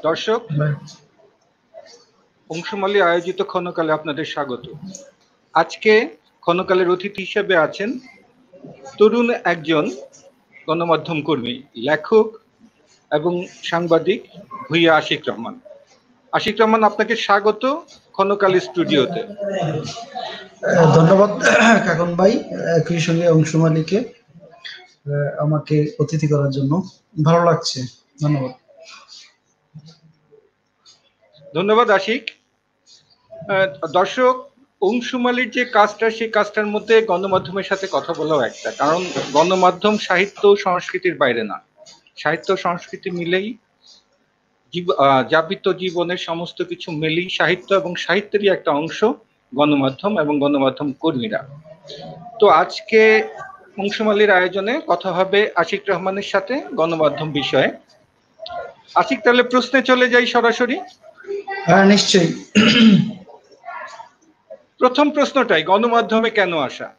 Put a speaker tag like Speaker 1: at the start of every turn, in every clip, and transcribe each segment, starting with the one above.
Speaker 1: দর্শক, অংশমালী আয়োজিত ক্ষণকালে আপনাদের স্বাগত। আজকে ক্ষণকালের অতিথি হিসেবে আছেন তরুণ একজন গণমাধ্যম কর্মী, লেখক এবং সাংবাদিক ভূঁইয়া আশিক রহমান। আশিক রহমান, আপনাকে স্বাগত ক্ষণকালী স্টুডিওতে।
Speaker 2: ধন্যবাদ কাকন ভাই, একই সঙ্গে অংশমালীকে আমাকে অতিথি করার জন্য। ভালো লাগছে, ধন্যবাদ।
Speaker 1: ধন্যবাদ আশিক। দর্শক, অংশমালীর যে কাজটা, সেই কাজটার মধ্যে গণমাধ্যমের সাথে কথা বলাও একটা, কারণ গণমাধ্যম সাহিত্য সংস্কৃতির বাইরে না। সাহিত্য সংস্কৃতি মিলেই যাপিত জীবনের সমস্ত কিছু মিলেই সাহিত্য, এবং সাহিত্যেরই একটা অংশ গণমাধ্যম এবং গণমাধ্যম কর্মীরা। তো আজকে অংশমালীর আয়োজনে কথা হবে আশিক রহমানের সাথে গণমাধ্যম বিষয়ে। আশিক, তাহলে প্রশ্নে চলে যাই সরাসরি।
Speaker 2: হ্যাঁ, নিশ্চয়ই।
Speaker 1: প্রথম প্রশ্নটাই, গণমাধ্যমে কেন আসা?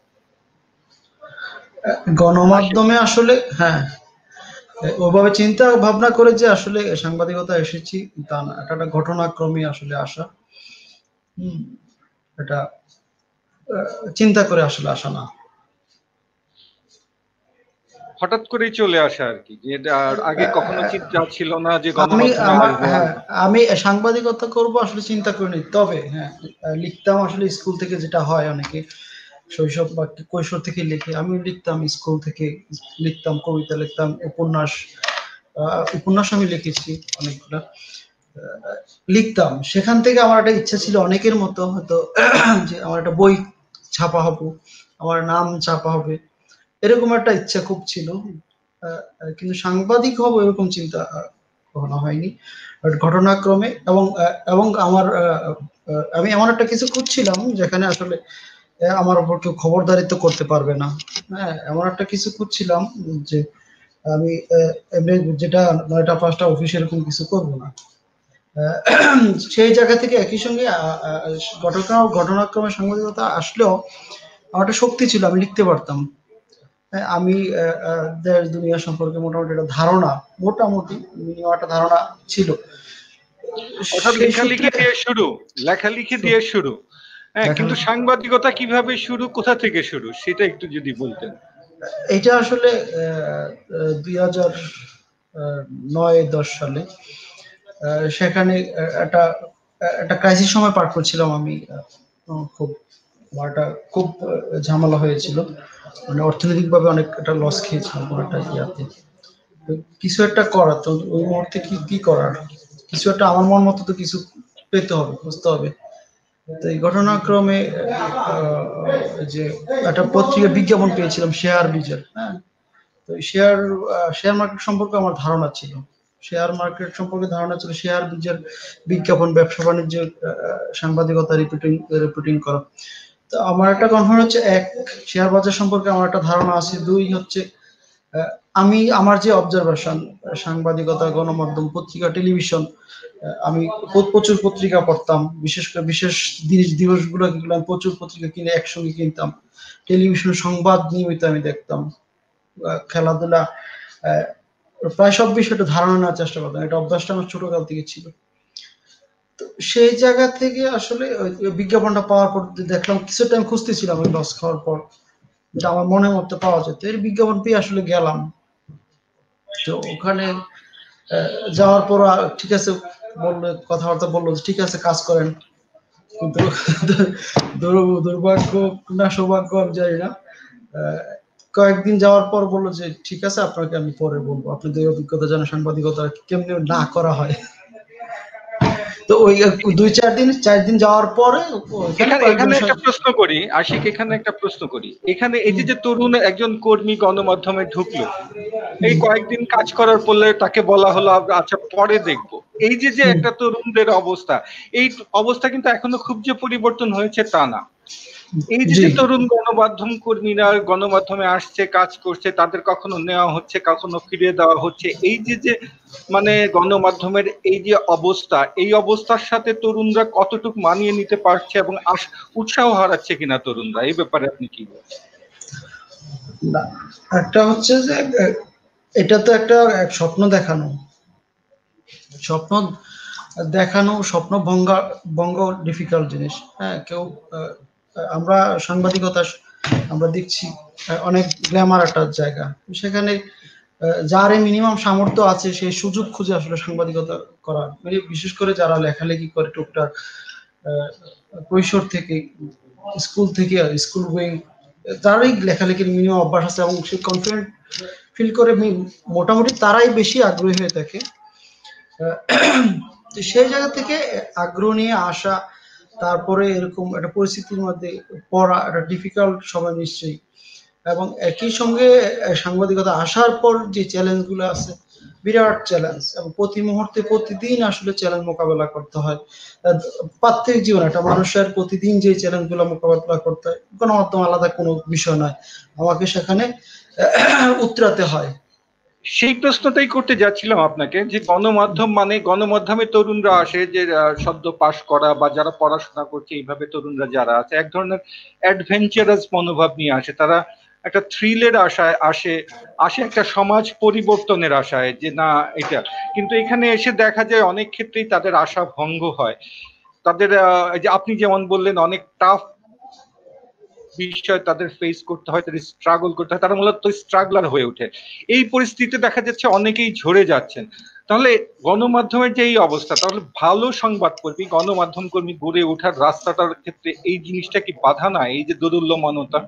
Speaker 2: গণমাধ্যমে আসলে ওভাবে চিন্তা ভাবনা করে যে আসলে সাংবাদিকতা এসেছি তা না, এটা একটা ঘটনাক্রমে আসলে আসা। এটা চিন্তা করে আসলে আসা না,
Speaker 1: হঠাৎ করেই চলে আসা আর কি, যে আগে কখনো চিন্তা ছিল না যে
Speaker 2: আমি
Speaker 1: গণমাধ্যমে আসবো।
Speaker 2: আমি সাংবাদিকতা করব আসলে চিন্তা করিনি। তবে লিখতাম আসলে স্কুল থেকে, যেটা হয় অনেকে শৈশব বা কৈশোর থেকে লিখে, আমি লিখতাম স্কুল থেকে, লিখতাম কবিতা, লিখতাম উপন্যাস আমি লিখেছি অনেকগুলা, লিখতাম। সেখান থেকে আমার একটা ইচ্ছা ছিল, অনেকের মতো হয়তো, যে আমার একটা বই ছাপা হবে, আমার নাম ছাপা হবে, এরকম একটা ইচ্ছা খুব ছিল। কিন্তু সাংবাদিক হব এরকম চিন্তা কখনো হয়নি। ঘটনাক্রমে এবং আমার আমি এমন একটা কিছু খুঁজছিলাম যেখানে আসলে আমার উপর কেউ খবরদারিত্ব করতে পারবে না। এমন একটা কিছু খুঁজছিলাম যে আমি এমনি যেটা ৯টা ৫টা অফিস এরকম কিছু করবো না। সেই জায়গা থেকে একই সঙ্গে ঘটনাক্রমে সাংবাদিকতা আসলেও আমার একটা শক্তি ছিল, আমি লিখতে পারতাম। আমি দেশ দুনিয়া সম্পর্কে মোটামুটি একটা ধারণা, মোটামুটি একটা ধারণা ছিল।
Speaker 1: অর্থাৎ লেখালেখি দিয়ে শুরু। হ্যাঁ, কিন্তু সাংবাদিকতা কিভাবে শুরু, কোথা থেকে শুরু, সেটা একটু যদি বলতেন।
Speaker 2: এটা আসলে 2009-10 সালে, সেখানে একটা একটা ক্রাইসিস সময় পার করছিলাম আমি। খুব খুব ঝামেলা হয়েছিল, মানে অর্থনৈতিকভাবে অনেক একটা লস খেয়েছিলাম একটা ইয়াতে। কিছু একটা করার, তো ওই মুহূর্তে কি করার, কিছু একটা আমার মন মতো তো কিছু পেতে হবে, খুঁজতে হবে। তো এই ঘটনাক্রমে যে একটা পত্রিকার বিজ্ঞাপন পেয়েছিলাম, শেয়ার বিজের। তো শেয়ার মার্কেট সম্পর্কে আমার ধারণা ছিল, শেয়ার বিজের বিজ্ঞাপন, ব্যবসা বাণিজ্য, সাংবাদিকতা, রিপোর্টিং করা। তো আমার একটা কনফার্ম হচ্ছে, এক, শেয়ার বাজার সম্পর্কে আমার একটা ধারণা আছে। দুই হচ্ছে, আমি আমার যে অবজারভেশন, সাংবাদিকতা, গণমাধ্যম, পত্রিকা, টেলিভিশন, আমি প্রচুর পত্রিকা পড়তাম, বিশেষ করে বিশেষ দিবসগুলো আমি প্রচুর পত্রিকা কিনে একসঙ্গে কিনতাম। টেলিভিশন সংবাদ নিয়মিত আমি দেখতাম, খেলাধুলা, প্রায় সব বিষয়ে ধারণা নেওয়ার চেষ্টা করতাম। এটা অভ্যাসটা আমার ছোটকাল থেকে ছিল। তো সেই জায়গা থেকে আসলে বিজ্ঞাপনটা পাওয়ার পর দেখলাম, কিছু টাইম খুঁজতেছিলাম ওই লস খাওয়ার পর, যেটা আমার মনের মধ্যে পাওয়া যেত। এর বিজ্ঞাপন পেয়ে আসলে গেলাম। তো ওখানে যাওয়ার পর ঠিক আছে বললো, কথাবার্তা বললো, ঠিক আছে কাজ করেন। কিন্তু দুর্ভাগ্য না সৌভাগ্য আমি জানি না, কয়েকদিন যাওয়ার পর বললো যে ঠিক আছে, আপনাকে আমি পরে বলবো, আপনাদের অভিজ্ঞতা জানা সাংবাদিকতা কেমনি না করা হয়। তো ওই 4 দিন যাওয়ার পরে
Speaker 1: এখানে একটা প্রশ্ন করি আশিক, এখানে এই যে তরুণ একজন কর্মী গণমাধ্যমে ঢুকলো, এই কয়েকদিন কাজ করার পরে তাকে বলা হলো আচ্ছা পরে দেখবো, এই যে একটা তরুণদের অবস্থা, এই অবস্থা কিন্তু এখনো খুব যে পরিবর্তন হয়েছে তা না। এই যে তরুণ গণমাধ্যম কর্মীরা গণমাধ্যমে আসছে, কাজ করছে, তাদের কখনো নেওয়া হচ্ছে, কখনো ফিরিয়ে দেওয়া হচ্ছে, এই যে মানে গণমাধ্যমের এই যে অবস্থা, এই অবস্থার সাথে তরুণরা কতটুকু মানিয়ে নিতে পারছে এবং উৎসাহ হারাচ্ছে কিনা তরুণরা, এই ব্যাপারে আপনি কি বলছেন?
Speaker 2: না, একটা হচ্ছে যে এটা তো একটা স্বপ্ন দেখানো, স্বপ্ন দেখানো স্বপ্ন ভঙ্গ ডিফিকাল্ট জিনিস। হ্যাঁ, কেউ আমরা সাংবাদিকতা আমরা দেখছি অনেক গ্ল্যামার একটা জায়গা, সেখানে যার মিনিমাম সামর্থ্য আছে সেই সুযোগ খুঁজে আসলে সাংবাদিকতা করার, মানে বিশেষ করে যারা লেখালেখি করে টুকটাক কৈশোর থেকে, স্কুল থেকে, স্কুল গোয়িং, যারাই লেখালেখির মিনিমাম অভ্যাস আছে এবং সে কনফিডেন্ট ফিল করে, মোটামুটি তারাই বেশি আগ্রহী হয়ে থাকে। তো সেই জায়গা থেকে আগ্রহ নিয়ে আসা, তারপরে এরকম একটা পরিস্থিতির মধ্যে পড়া, একটা ডিফিকাল্ট সময় নিশ্চয়ই। এবং একই সঙ্গে সাংবাদিকতা আসার পর যে চ্যালেঞ্জ গুলো আছে, বিরাট চ্যালেঞ্জ, এবং প্রতি মুহূর্তে প্রতিদিন আসলে চ্যালেঞ্জ মোকাবেলা করতে হয়। প্রত্যেক জীবনে একটা মানুষের প্রতিদিন যে চ্যালেঞ্জ গুলো মোকাবেলা করতে হয়, গণমাধ্যম আলাদা কোনো বিষয় নয়, আমাকে সেখানে উতরাতে হয়।
Speaker 1: সেই প্রশ্নটাই করতে যাচ্ছিলাম আপনাকে, যে গণমাধ্যম মানে গণমাধ্যমে তরুণরা আসে, যে সদ্য পাশ করা বা যারা পড়াশোনা করছে এইভাবে তরুণরা যারা আছে, এক ধরনের অ্যাডভেঞ্চারাস মনোভাব নিয়ে আসে। তারা একটা থ্রিলের আশায় আসে, একটা সমাজ পরিবর্তনের আশায়, যে না এটা। কিন্তু এখানে এসে দেখা যায় অনেক ক্ষেত্রেই তাদের আশা ভঙ্গ হয়। তাদের যে আপনি যেমন বললেন, অনেক টাফ বিষয় তাদের ফেস করতে হয়, তাদের স্ট্রাগল করতে হয়, তারা মূলত স্ট্রাগলার হয়ে ওঠে। এই পরিস্থিতিতে দেখা যাচ্ছে অনেকেই ঝরে যাচ্ছেন। তাহলে গণমাধ্যমের যে এই অবস্থা, তাহলে ভালো সংবাদকর্মী, গণমাধ্যম কর্মী গড়ে ওঠার রাস্তাটার ক্ষেত্রে এই জিনিসটা কি বাধা না, এই যে দোদুল্যমানতা?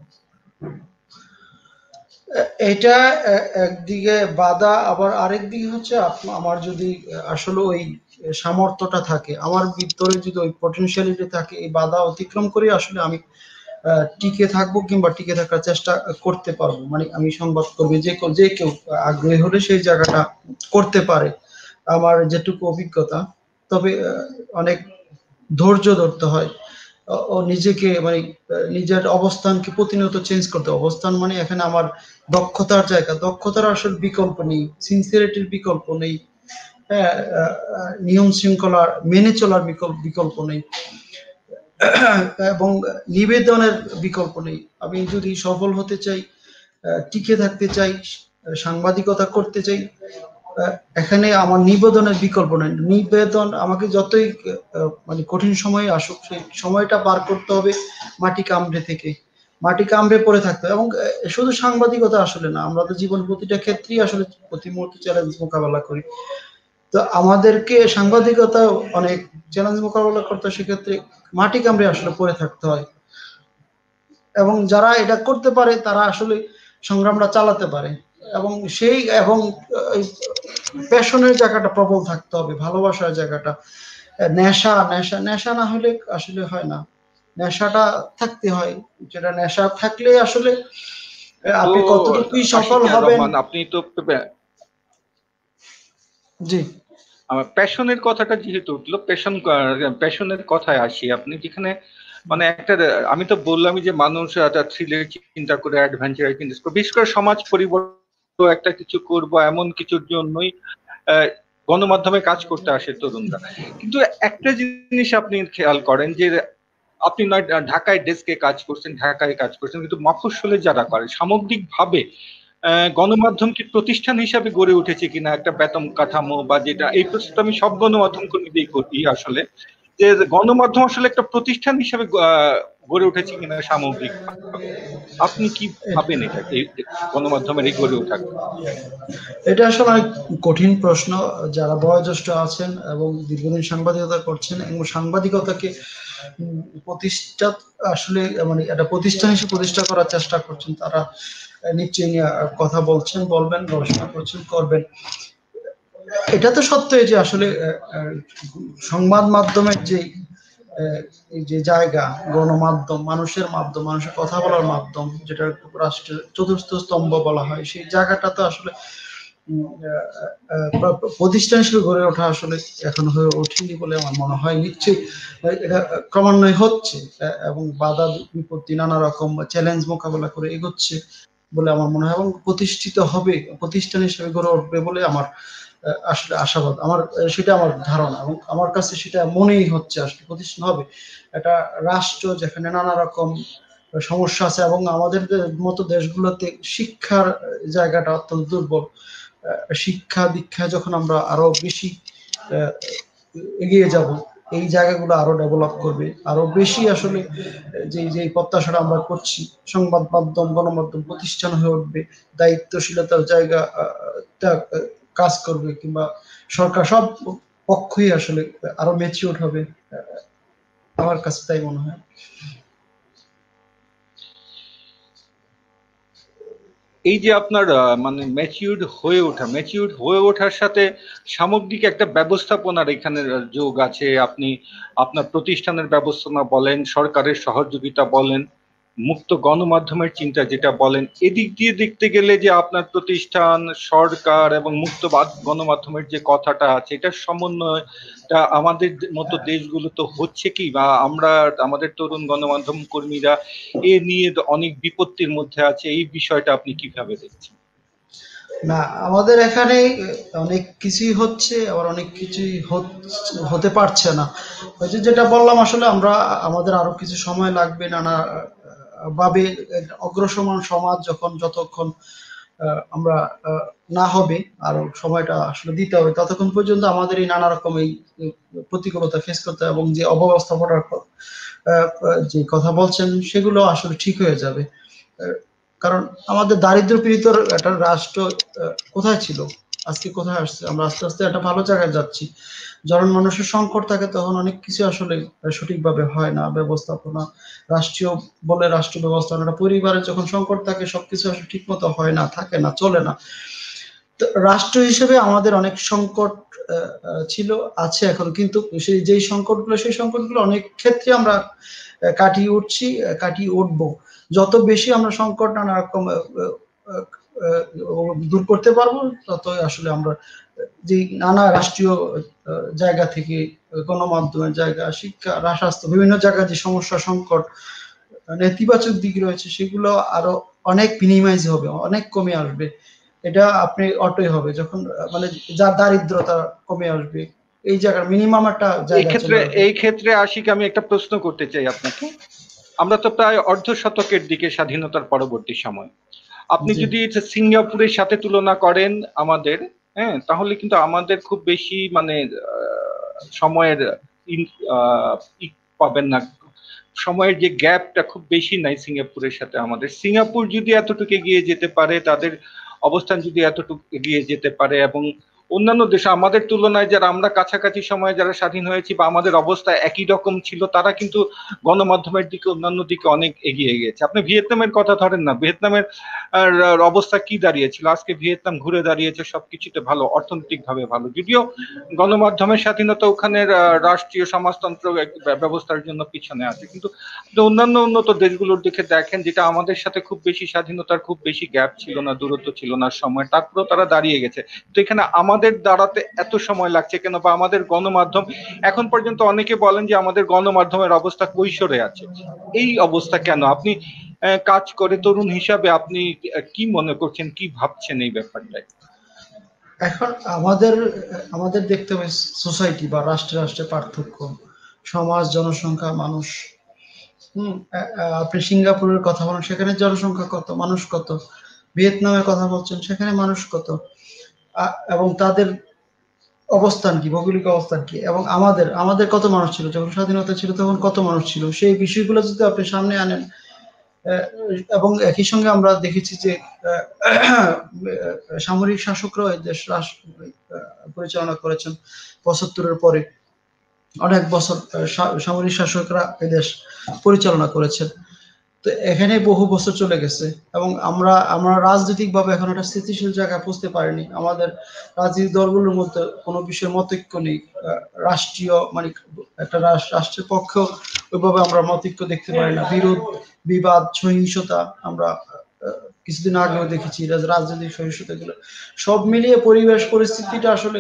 Speaker 2: এটা একদিকে বাধা, আবার আরেক দিকে হচ্ছে আমার যদি আসলে ওই সামর্থ্যটা থাকে, আমার ভিতরে যদি ওই পটেনশিয়ালিটি থাকে, এই বাধা অতিক্রম করে আসলে আমি টিকে থাকবো কিংবা টিকে থাকার চেষ্টা করতে পারবো। মানে আমি সংবাদ কর্মী, যে কেউ আগ্রহী হলে সেই জায়গাটা করতে পারে, আমার যেটুকু অভিজ্ঞতা। তবে অনেক ধৈর্য ধরতে হয়, ও নিজেকে মানে নিজের অবস্থানকে প্রতিনিয়ত চেঞ্জ করতে। অবস্থান মানে এখানে আমার দক্ষতার জায়গা, দক্ষতার আসল বিকল্প নেই, সিনসিয়ারিটির বিকল্প নেই, হ্যাঁ, নিয়ম শৃঙ্খলা মেনে চলার বিকল্প নেই, এবং নিবেদনের বিকল্প নেই। আমি যদি সফল হতে চাই, টিকে থাকতে চাই, সাংবাদিকতা করতে চাই, এখানে আমার নিবেদনের বিকল্প নেই। নিবেদন আমাকে যতই মানে কঠিন সময় আসুক, সেই সময়টা পার করতে হবে মাটি কামড়ে থেকে, মাটি কামড়ে পড়ে থাকতে হবে। এবং শুধু সাংবাদিকতা আসলে না, আমরা তো জীবন প্রতিটা ক্ষেত্রেই আসলে প্রতি মুহূর্তে চ্যালেঞ্জ মোকাবেলা করি। তো আমাদেরকে সাংবাদিকতা অনেক চ্যালেঞ্জ মোকাবেলা করতে, সেক্ষেত্রে মাটি কামড়ে আসলে পড়ে থাকতে হয়। এবং যারা এটা করতে পারে তারা আসলে সংগ্রামটা চালাতে পারে। এবং প্যাশনের জায়গাটা প্রবল থাকতে হবে, ভালোবাসার জায়গাটা। নেশা নেশা নেশা না হলে আসলে হয় না, নেশাটা থাকতে হয়। যেটা নেশা থাকলে আসলে
Speaker 1: তো
Speaker 2: আপনি কতটুকুই সফল
Speaker 1: আশিকুর
Speaker 2: হবেন।
Speaker 1: রহমান, আপনি তো
Speaker 2: জি।
Speaker 1: আমার প্যাশনের কথাটা যেহেতু উঠলো, প্যাশনের কথায় আসি। আপনি যেখানে মানে একটা, আমি তো বললামই যে মানুষ একটা থ্রিলের চিন্তা করে, অ্যাডভেঞ্চার চিন্তা করে, বিশেষ করে সমাজ পরিবর্তন একটা কিছু করব এমন কিছুর জন্যই গণমাধ্যমে কাজ করতে আসে তরুণরা। কিন্তু একটা জিনিস আপনি খেয়াল করেন, যে আপনি নয় ঢাকায় ডেস্কে কাজ করছেন, ঢাকায় কাজ করছেন, কিন্তু মফস্বলে যারা করে সামগ্রিকভাবে গণমাধ্যম কি প্রতিষ্ঠান হিসাবে গড়ে উঠেছে কিনা, একটা বেতন কাঠামো বা যেটা, এই প্রশ্নটা আমি সব গণমাধ্যম কর্মীদের করি আসলে, যে গণমাধ্যম আসলে একটা প্রতিষ্ঠান হিসাবে গড়ে উঠেছে কিনা সামগ্রিক ভাবে। আপনি কি ভাবেন এটা, এই গণমাধ্যমের এই গড়ে ওঠা?
Speaker 2: এটা আসলে অনেক কঠিন প্রশ্ন। যারা বয়োজ্যেষ্ঠ আছেন এবং দীর্ঘদিন সাংবাদিকতা করছেন এবং সাংবাদিকতাকে প্রতিষ্ঠা আসলে মানে একটা প্রতিষ্ঠান হিসেবে প্রতিষ্ঠা করার চেষ্টা করছেন, তারা নিশ্চয়ই নিয়ে কথা বলবেন, গবেষণা করছেন, করবেন। এটা তো সত্যি যে আসলে সংবাদ মাধ্যমের যে এই যে জায়গা, গণমাধ্যম, মানুষের মাধ্যম, মানুষের কথা বলার মাধ্যম, যেটা রাষ্ট্রের চতুর্থ স্তম্ভ বলা হয়, সেই জায়গাটা তো আসলে প্রতিষ্ঠান হিসেবে গড়ে ওঠা আসলে এখন হয়ে ওঠেনি বলে আমার মনে হয়। নিশ্চয়ই এটা ক্রমান্বয়ে হচ্ছে, এবং বাধা বিপত্তি নানা রকম চ্যালেঞ্জ মোকাবেলা করে এগোচ্ছে বলে আমার মনে হয়, এবং প্রতিষ্ঠিত হবে, প্রতিষ্ঠান হিসেবে গড়ে উঠবে বলে আমার আসলে আশাবাদ। সেটা আমার ধারণা, এবং আমার কাছে সেটা মনেই হচ্ছে আসলে প্রতিষ্ঠান হবে। একটা রাষ্ট্র যেখানে নানা রকম সমস্যা আছে, এবং আমাদের মতো দেশগুলোতে শিক্ষার জায়গাটা অত্যন্ত দুর্বল। শিক্ষা দীক্ষা যখন আমরা আরো বেশি এগিয়ে যাব, এই জায়গাগুলো আরো ডেভেলপ করবে, আরো বেশি আসলে যে যে প্রত্যাশাটা আমরা করছি, সংবাদ মাধ্যম গণমাধ্যম প্রতিষ্ঠান হয়ে উঠবে, দায়িত্বশীলতার জায়গা কাজ করবে, কিংবা সরকার সব পক্ষই আসলে আরো ম্যাচিউর হবে। আমার কাছে তাই মনে হয়।
Speaker 1: এই যে আপনার মানে ম্যাচিউরড হয়ে ওঠার সাথে সামগ্রিক একটা ব্যবস্থাপনার এখানে যোগ আছে। আপনি আপনার প্রতিষ্ঠানের ব্যবস্থাপনা বলেন, সরকারের সহযোগিতা বলেন, মুক্ত গণমাধ্যমের চিন্তা যেটা বলেন, এদিক দিয়ে দেখতে গেলে যে আপনার প্রতিষ্ঠান, সরকার এবং মুক্ত গণমাধ্যমের যে কথাটা আছে, এটার সমন্বয়টা আমাদের মতো দেশগুলো তো হচ্ছে কি, বা আমরা আমাদের তরুণ গণমাধ্যম কর্মীরা এ নিয়ে অনেক বিপত্তির মধ্যে আছে, এই বিষয়টা আপনি কিভাবে দেখছেন?
Speaker 2: না, আমাদের এখানে অনেক কিছুই হচ্ছে, আবার অনেক কিছুই হতে পারছে না। ওই যে যেটা বললাম, আসলে আমরা আমাদের আরো কিছু সময় লাগবে, নানা ভাবে অগ্রসমান সমাজ যতক্ষণ আমরা না হবে, আরো সময়টা আসলে দিতে হবে, ততক্ষণ পর্যন্ত আমাদের এই নানা রকম এই প্রতিকূলতা ফেস করতে হবে, এবং যে অব্যবস্থাপনার যে কথা বলছেন সেগুলো আসলে ঠিক হয়ে যাবে। কারণ আমাদের দারিদ্র পীড়িত একটা রাষ্ট্র কোথায় ছিল, আজকে কোথায় আসছে, আমরা আস্তে আস্তে একটা ভালো জায়গায় যাচ্ছি। যখন মানুষের সংকট থাকে তখন অনেক কিছু আসলে সঠিকভাবে হয় না, ব্যবস্থাপনা রাষ্ট্রীয় বলে রাষ্ট্র ব্যবস্থাপনা, পরিবারে যখন সংকট থাকে সবকিছু আসলে ঠিক মতো হয় না, থাকে না, চলে না। তো রাষ্ট্র হিসেবে আমাদের অনেক সংকট ছিল, আছে এখন, কিন্তু যেই সংকটগুলো অনেক ক্ষেত্রে আমরা কাটিয়ে উঠছি, কাটিয়ে উঠবো। যত বেশি আমরা সংকট নানা রকম দূর করতে পারবো, ততই আসলে আমরা যে নানা রাষ্ট্রীয় জায়গা থেকে, গণমাধ্যমের জায়গা, শিক্ষা, স্বাস্থ্য, বিভিন্ন জায়গায় যে সমস্যা সংকট নেতিবাচক দিক রয়েছে, সেগুলো আরো অনেক মিনিমাইজ হবে, অনেক কমে আসবে। এটা আপনি অটোই হবে যখন মানে যার দারিদ্রতা কমে আসবে, এই জায়গার মিনিমাম একটা
Speaker 1: এই
Speaker 2: জায়গা
Speaker 1: ক্ষেত্রে
Speaker 2: চলে আসবে।
Speaker 1: এই ক্ষেত্রে আশিক, আমি একটা প্রশ্ন করতে চাই আপনাকে। আমরা তো প্রায় অর্ধ শতকের দিকে স্বাধীনতার পরবর্তী সময়, আপনি
Speaker 2: জি।
Speaker 1: যদি সিঙ্গাপুরের সাথে তুলনা করেন আমাদের, হ্যাঁ, তাহলে কিন্তু আমাদের খুব বেশি মানে সময়ের ই পাবেন না, সময়ের যে গ্যাপটা খুব বেশি নাই সিঙ্গাপুরের সাথে আমাদের। সিঙ্গাপুর যদি এতটুকু এগিয়ে যেতে পারে, তাদের অবস্থান যদি এতটুকু এগিয়ে যেতে পারে, এবং অন্যান্য দেশ আমাদের তুলনায় যারা আমরা কাছাকাছি সময়ে যারা স্বাধীন হয়েছি বা আমাদের অবস্থা একই রকম ছিল, তারা কিন্তু গণমাধ্যমের দিকে অন্যান্য দিকে অনেক এগিয়ে গেছে। আপনি ভিয়েতনামের কথা ধরেন না, ভিয়েতনামের অবস্থা কি দাঁড়িয়েছিল, আজকে ভিয়েতনাম ঘুরে দাঁড়িয়েছে সবকিছুতে ভালো, অর্থনৈতিক ভাবে ভালো, যদিও গণমাধ্যমের স্বাধীনতা ওখানের রাষ্ট্রীয় সমাজতন্ত্র ব্যবস্থার জন্য পিছনে আছে। কিন্তু অন্যান্য উন্নত দেশগুলোর দিকে দেখেন, যেটা আমাদের সাথে খুব বেশি স্বাধীনতার খুব বেশি গ্যাপ ছিল না, দূরত্ব ছিল না সময়, তারপরেও তারা দাঁড়িয়ে গেছে। তো এখানে আমাদের দাঁড়াতে এত সময় লাগছে কেন, বা আমাদের গণমাধ্যম এখন পর্যন্ত, অনেকে বলেন যে আমাদের গণমাধ্যমের অবস্থা কৈশোরে আছে, এই অবস্থা কেন? আপনি কাজ করে তরুণ হিসাবে আপনি কি মনে করছেন, কি ভাবছেন এই ব্যাপারটায়?
Speaker 2: এখন আমাদের আমাদের দেখতে হবে সোসাইটি বা রাষ্ট্রে রাষ্ট্রে পার্থক্য, সমাজ, জনসংখ্যা, মানুষ। আপনি সিঙ্গাপুরের কথা বলেন, সেখানে জনসংখ্যা কত, মানুষ কত? ভিয়েতনামের কথা বলছেন, সেখানে মানুষ কত? এবং তাদের অবস্থান কি, ভৌগোলিক অবস্থান কি, এবং আমাদের আমাদের কত মানুষ ছিল যখন স্বাধীনতা ছিল, তখন কত মানুষ ছিল, সেই বিষয়গুলো যদি আপনি সামনে আনেন। এবং একই সঙ্গে আমরা দেখেছি যে সামরিক শাসকরাও এই দেশ পরিচালনা করেছেন ৭৫-এর পরে, অনেক বছর সামরিক শাসকরা এই দেশ পরিচালনা করেছেন। তো এখানে বহু বছর চলে গেছে, এবং আমরা আমরা রাজনৈতিক ভাবে এখন একটা স্থিতিশীল জায়গায় পৌঁছতে পারিনি। আমাদের রাজনৈতিক দলগুলোর মধ্যে কোনো বিষয়ে মতৈক্য নেই। রাষ্ট্রীয় মানে একটা রাষ্ট্রের পক্ষেও ওইভাবে আমরা মতৈক্য দেখতে পারি না। বিরোধ, বিবাদ, সহিংসতা আমরা কিছুদিন আগেও দেখেছি, রাজনৈতিক সহিংসতা গুলো সব মিলিয়ে পরিবেশ পরিস্থিতিটা আসলে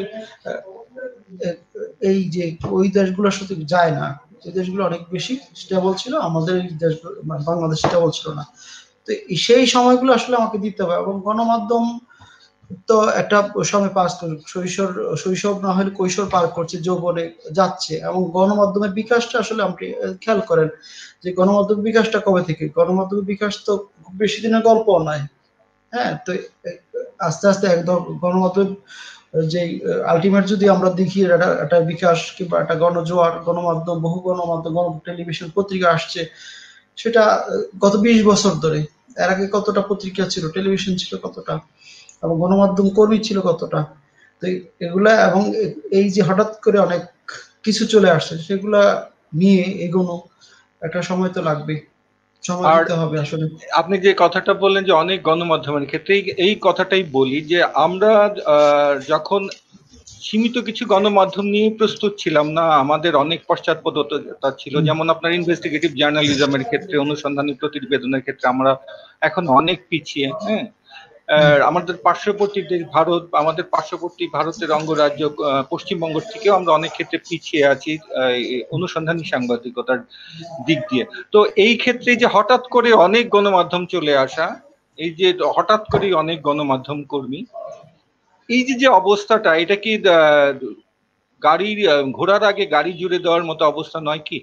Speaker 2: এই যে ওই দেশগুলোর সাথে যায় না। যে দেশগুলো অনেক বেশি স্টেবল ছিল, আমাদের এই দেশগুলো বাংলাদেশ স্টেবল ছিল না। তো সেই সময়গুলো আসলে আমাকে দিতে হবে, এবং গণমাধ্যম তো একটা সময় পাস করে, শৈশব না হলে কৈশোর পার করছে, যৌবনে যাচ্ছে, এবং গণমাধ্যমের বিকাশটা আসলে আপনি খেয়াল করেন যে গণমাধ্যমের বিকাশটা কবে থেকে, গণমাধ্যমের বিকাশ তো খুব বেশি দিনের গল্প নয়। হ্যাঁ, তো আস্তে আস্তে একদম গণমাধ্যম যে আলটিমেট যদি আমরা দেখি একটা বিকাশ কিংবা একটা গণজোয়ার, গণমাধ্যম, বহু গণমাধ্যম, টেলিভিশন, পত্রিকা আসছে, সেটা গত 20 বছর ধরে। এর আগে কতটা পত্রিকা ছিল, টেলিভিশন ছিল কতটা, এবং গণমাধ্যম কর্মী ছিল কতটা। তো এগুলা, এবং এই যে হঠাৎ করে অনেক কিছু চলে আসছে, সেগুলা নিয়ে এগোনো একটা সময় তো লাগবে, সময়
Speaker 1: আর
Speaker 2: দিতে হবে আসলে।
Speaker 1: আপনি যে কথাটা বললেন যে অনেক গণমাধ্যমের ক্ষেত্রে এই কথাটাই বলি যে আমরা যখন সীমিত কিছু গণমাধ্যম নিয়ে প্রস্তুত ছিলাম না, আমাদের অনেক পশ্চাৎপদতা ছিল। যেমন আপনার ইনভেস্টিগেটিভ জার্নালিজমের ক্ষেত্রে, অনুসন্ধানী প্রতিবেদনের ক্ষেত্রে আমরা এখন অনেক পিছিয়ে। হ্যাঁ, আমাদের পার্শ্ববর্তী দেশ ভারত, আমাদের পার্শ্ববর্তী ভারতের অঙ্গরাজ্য পশ্চিমবঙ্গ থেকেও আমরা অনেক ক্ষেত্রে পিছিয়ে আছি অনুসন্ধানী সাংবাদিকতার দিক দিয়ে। তো এই ক্ষেত্রে যে হঠাৎ করে অনেক গণমাধ্যম চলে আসা, এই যে হঠাৎ করে অনেক গণমাধ্যম কর্মী, এই যে অবস্থাটা, এটা কি গাড়ির ঘোড়ার আগে গাড়ি জুড়ে দেওয়ার মতো অবস্থা নয় কি?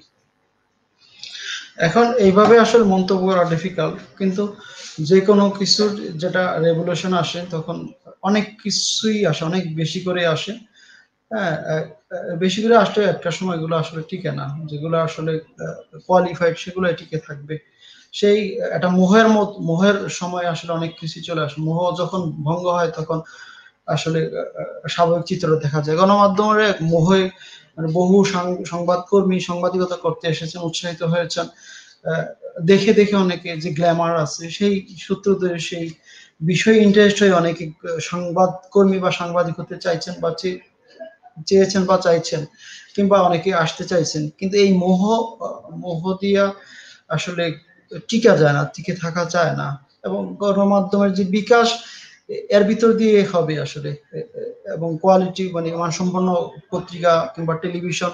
Speaker 2: এখন এইভাবে আসলে মন্তব্য করা ডিফিকাল্ট, কিন্তু যে কোনো কিছুর যেটা রেভলিউশন আসে তখন অনেক কিছুই আসে, অনেক বেশি করে আসে। হ্যাঁ, বেশি করে আসলে একটা সময় এগুলো আসলে টিকে না, যেগুলো আসলে কোয়ালিফাইড সেগুলো টিকে থাকবে। সেই একটা মোহের সময় আসলে অনেক কিছু চলে আসে, মোহ যখন ভঙ্গ হয় তখন আসলে স্বাভাবিক চিত্র দেখা যায়। গণমাধ্যমের মোহে মানে বহু সংবাদকর্মী সাংবাদিকতা করতে এসেছেন, উৎসাহিত হয়েছেন, আহ, দেখে দেখে অনেকে যে গ্ল্যামার আছে সেই সূত্র ধরে সেই বিষয়ে ইন্টারেস্ট হয়ে অনেকে সংবাদকর্মী বা সাংবাদিক হতে চাইছেন বা চেয়েছেন বা চাইছেন, কিংবা অনেকে আসতে চাইছেন। কিন্তু এই মোহ দিয়া আসলে টিকা যায় না, টিকে থাকা যায় না। এবং গণমাধ্যমের যে বিকাশ, এর ভিতর দিয়ে হবে আসলে। এবং কোয়ালিটি মানে মানসম্পন্ন পত্রিকা কিংবা টেলিভিশন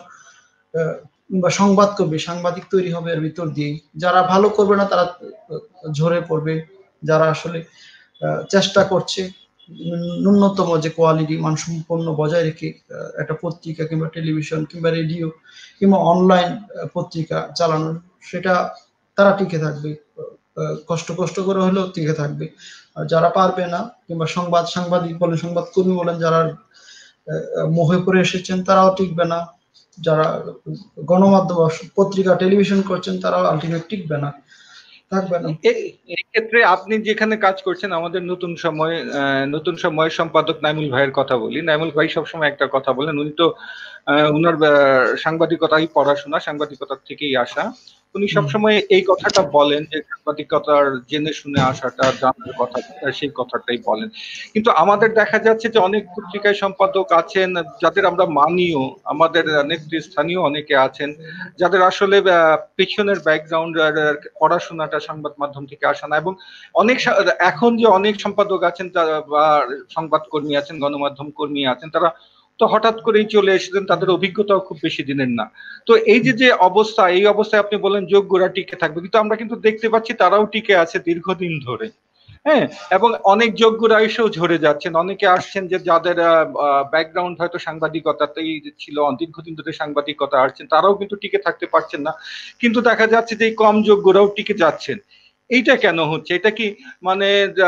Speaker 2: কিংবা সাংবাদিক তৈরি হবে এর ভিতর দিয়ে। যারা ভালো করবে না তারা ঝরে পড়বে, যারা আসলে চেষ্টা করছে ন্যূনতম যে কোয়ালিটি মানসম্পন্ন বজায় রেখে একটা পত্রিকা কিংবা টেলিভিশন কিংবা রেডিও কিংবা অনলাইন পত্রিকা চালানোর, সেটা তারা টিকে থাকবে, কষ্ট কষ্ট করে হলেও টিকে থাকবে। আর যারা পারবে না, কিংবা সাংবাদিক বলেন, সংবাদকর্মী বলেন, যারা মোহে পড়ে এসেছেন তারাও টিকবে না। যারা গণমাধ্যম পত্রিকা টেলিভিশন করছেন তারাও আলটিমেট টিকবে না, থাকবে না।
Speaker 1: এই ক্ষেত্রে আপনি যেখানে কাজ করছেন, আমাদের নতুন সময়ের সম্পাদক নাইমুল ভাইয়ের কথা বলি। নাইমুল ভাই সবসময় একটা কথা বলেন, উনি তো উনার সাংবাদিকতাই পড়াশোনা, সাংবাদিকতার থেকেই আসা। উনি সবসময় এই কথাটা বলেন যে সাংবাদিকতার জেনে শুনে আসাটা, জানার কথা সেই কথাটাই বলেন। কিন্তু আমাদের দেখা যাচ্ছে যে অনেক পত্রিকায় সম্পাদক আছেন যাদের আমরা মানিও, আমাদের নেতৃস্থানীয় অনেকে আছেন যাদের আসলে পেছনের ব্যাকগ্রাউন্ড, পড়াশোনাটা সংবাদ মাধ্যম থেকে আসা না। এবং এখন যে অনেক সম্পাদক আছেন বা সংবাদকর্মী আছেন, গণমাধ্যম কর্মী আছেন, তারা তো হঠাৎ করেই চলে এসেছেন, তাদের অভিজ্ঞতাও খুব বেশি দিনের না। তো এই যে অবস্থা, এই অবস্থায় আপনি বলেন যোগ্যরা টিকে থাকবে, কিন্তু আমরা কিন্তু দেখতে পাচ্ছি তারাও টিকে আছে দীর্ঘদিন ধরে। হ্যাঁ, এবং অনেক যোগ্যরা এসেও ঝরে যাচ্ছেন। অনেকে আসছেন যে যাদের ব্যাকগ্রাউন্ড হয়তো সাংবাদিকতাতেই ছিল, দীর্ঘদিন ধরে সাংবাদিকতা আসছেন, তারাও কিন্তু টিকে থাকতে পারছেন না। কিন্তু দেখা যাচ্ছে যে কম যোগ্যরাও টিকে যাচ্ছেন। এইটা কেন হচ্ছে? এটা কি মানে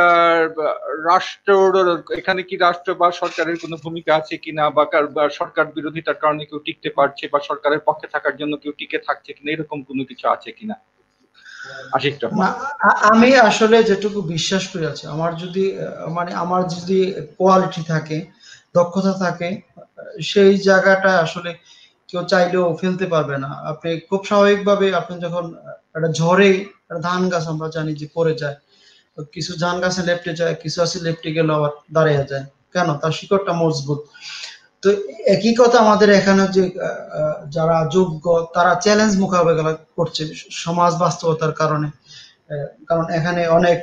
Speaker 1: রাষ্ট্র, এখানে কি রাষ্ট্র বা সরকারের কোনো ভূমিকা আছে কিনা, বা সরকার বিরোধিতার কারণে কেউ টিকতে পারছে, বা সরকারের পক্ষে থাকার জন্য কেউ টিকে থাকছে কিনা, এরকম কোনো কিছু আছে কিনা? আশিক রহমান।
Speaker 2: আমি আসলে যেটুকু বিশ্বাস করে আছি, আমার যদি কোয়ালিটি থাকে, দক্ষতা থাকে, সেই জায়গাটা আসলে কেউ চাইলেও ফেলতে পারবে না। আপনি খুব স্বাভাবিকভাবে, আপনি যখন একটা ঝড়ে ধান গাছ আমরা জানি যে পড়ে যায়, তো কিছু ধান গাছে লেপটে যায়, কিছু আছে লেপটে গেলে আবার দাঁড়িয়ে যায়, কেন? তার শিকড়টা মজবুত। তো একই কথা আমাদের এখানে যে যারা যোগ্য তারা চ্যালেঞ্জ মোকাবেলা করছে সমাজ বাস্তবতার কারণে। কারণ এখানে অনেক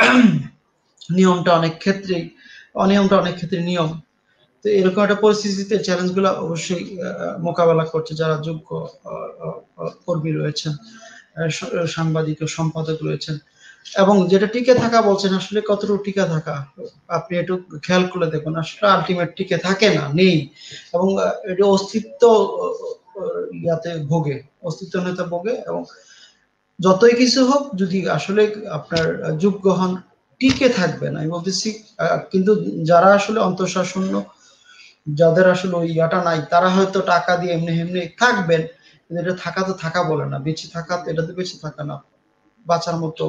Speaker 2: নিয়মটা অনেক ক্ষেত্রেই নিয়ম। তো এরকম একটা পরিস্থিতিতে চ্যালেঞ্জ গুলো অবশ্যই মোকাবেলা করছে যারা যোগ্য কর্মী রয়েছেন, সাংবাদিক ও সম্পাদক রয়েছেন। এবং যেটা টিকে থাকা বলছেন, আসলে কতটুকু টিকে থাকা, আপনি একটু খেয়াল করে দেখুন, আসলে আলটিমেট টিকে থাকে না, নেই। এবং এটা অস্তিত্ব ইয়াতে ভোগে, অস্তিত্বহীনতা ভোগে। এবং যতই কিছু হোক, যদি আসলে আপনার যোগ্য হন, টিকে থাকবে না আমি বলতেছি। কিন্তু যারা আসলে অন্তঃসারশূন্য, যাদের আসলে ওই ইয়াটা নাই তারা হয়তো টাকা দিয়ে এমনি এমনি থাকবেন, কিন্তু এটা থাকা তো থাকা বলে না, বেঁচে থাকা তো এটা তো বেঁচে থাকা না, বাঁচার মতো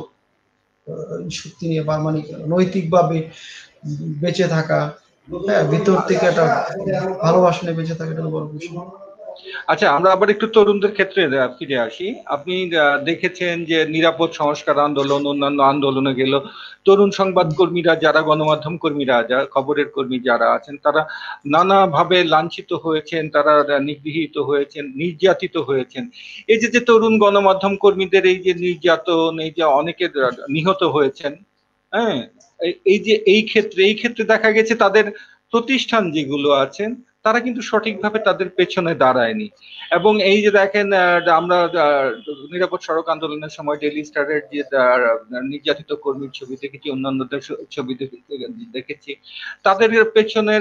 Speaker 2: শক্তি নিয়ে বা মানে নৈতিকভাবে বেঁচে থাকা, হ্যাঁ, ভিতর থেকে একটা ভালোবাসা নিয়ে বেঁচে থাকা, এটা তো বড় বিষয়।
Speaker 1: আচ্ছা, আমরা আবার একটু তরুণদের ক্ষেত্রে ফিরে আসি। আপনি দেখেছেন যে নিরাপদ সংস্কার আন্দোলন, অন্যান্য আন্দোলনে গেল তরুণ সংবাদকর্মীরা, যারা গণমাধ্যম কর্মীরা, যারা খবরের কর্মী যারা আছেন, তারা নানাভাবে লাঞ্ছিত হয়েছেন, তারা নিগৃহীত হয়েছেন, নির্যাতিত হয়েছেন। এই যে যে তরুণ গণমাধ্যম কর্মীদের এই যে নির্যাতন, এই যে অনেকে নিহত হয়েছেন, হ্যাঁ, এই ক্ষেত্রে দেখা গেছে তাদের প্রতিষ্ঠান যেগুলো আছেন তারা কিন্তু সঠিকভাবে তাদের পেছনে দাঁড়ায়নি। এবং এই যে দেখেন, আমরা নিরাপদ সড়ক আন্দোলনের সময় ডেইলি স্টারের যে নির্যাতিত কর্মীর ছবি দেখেছি, অন্যান্যদের ছবি দেখেছি, তাদের পেছনের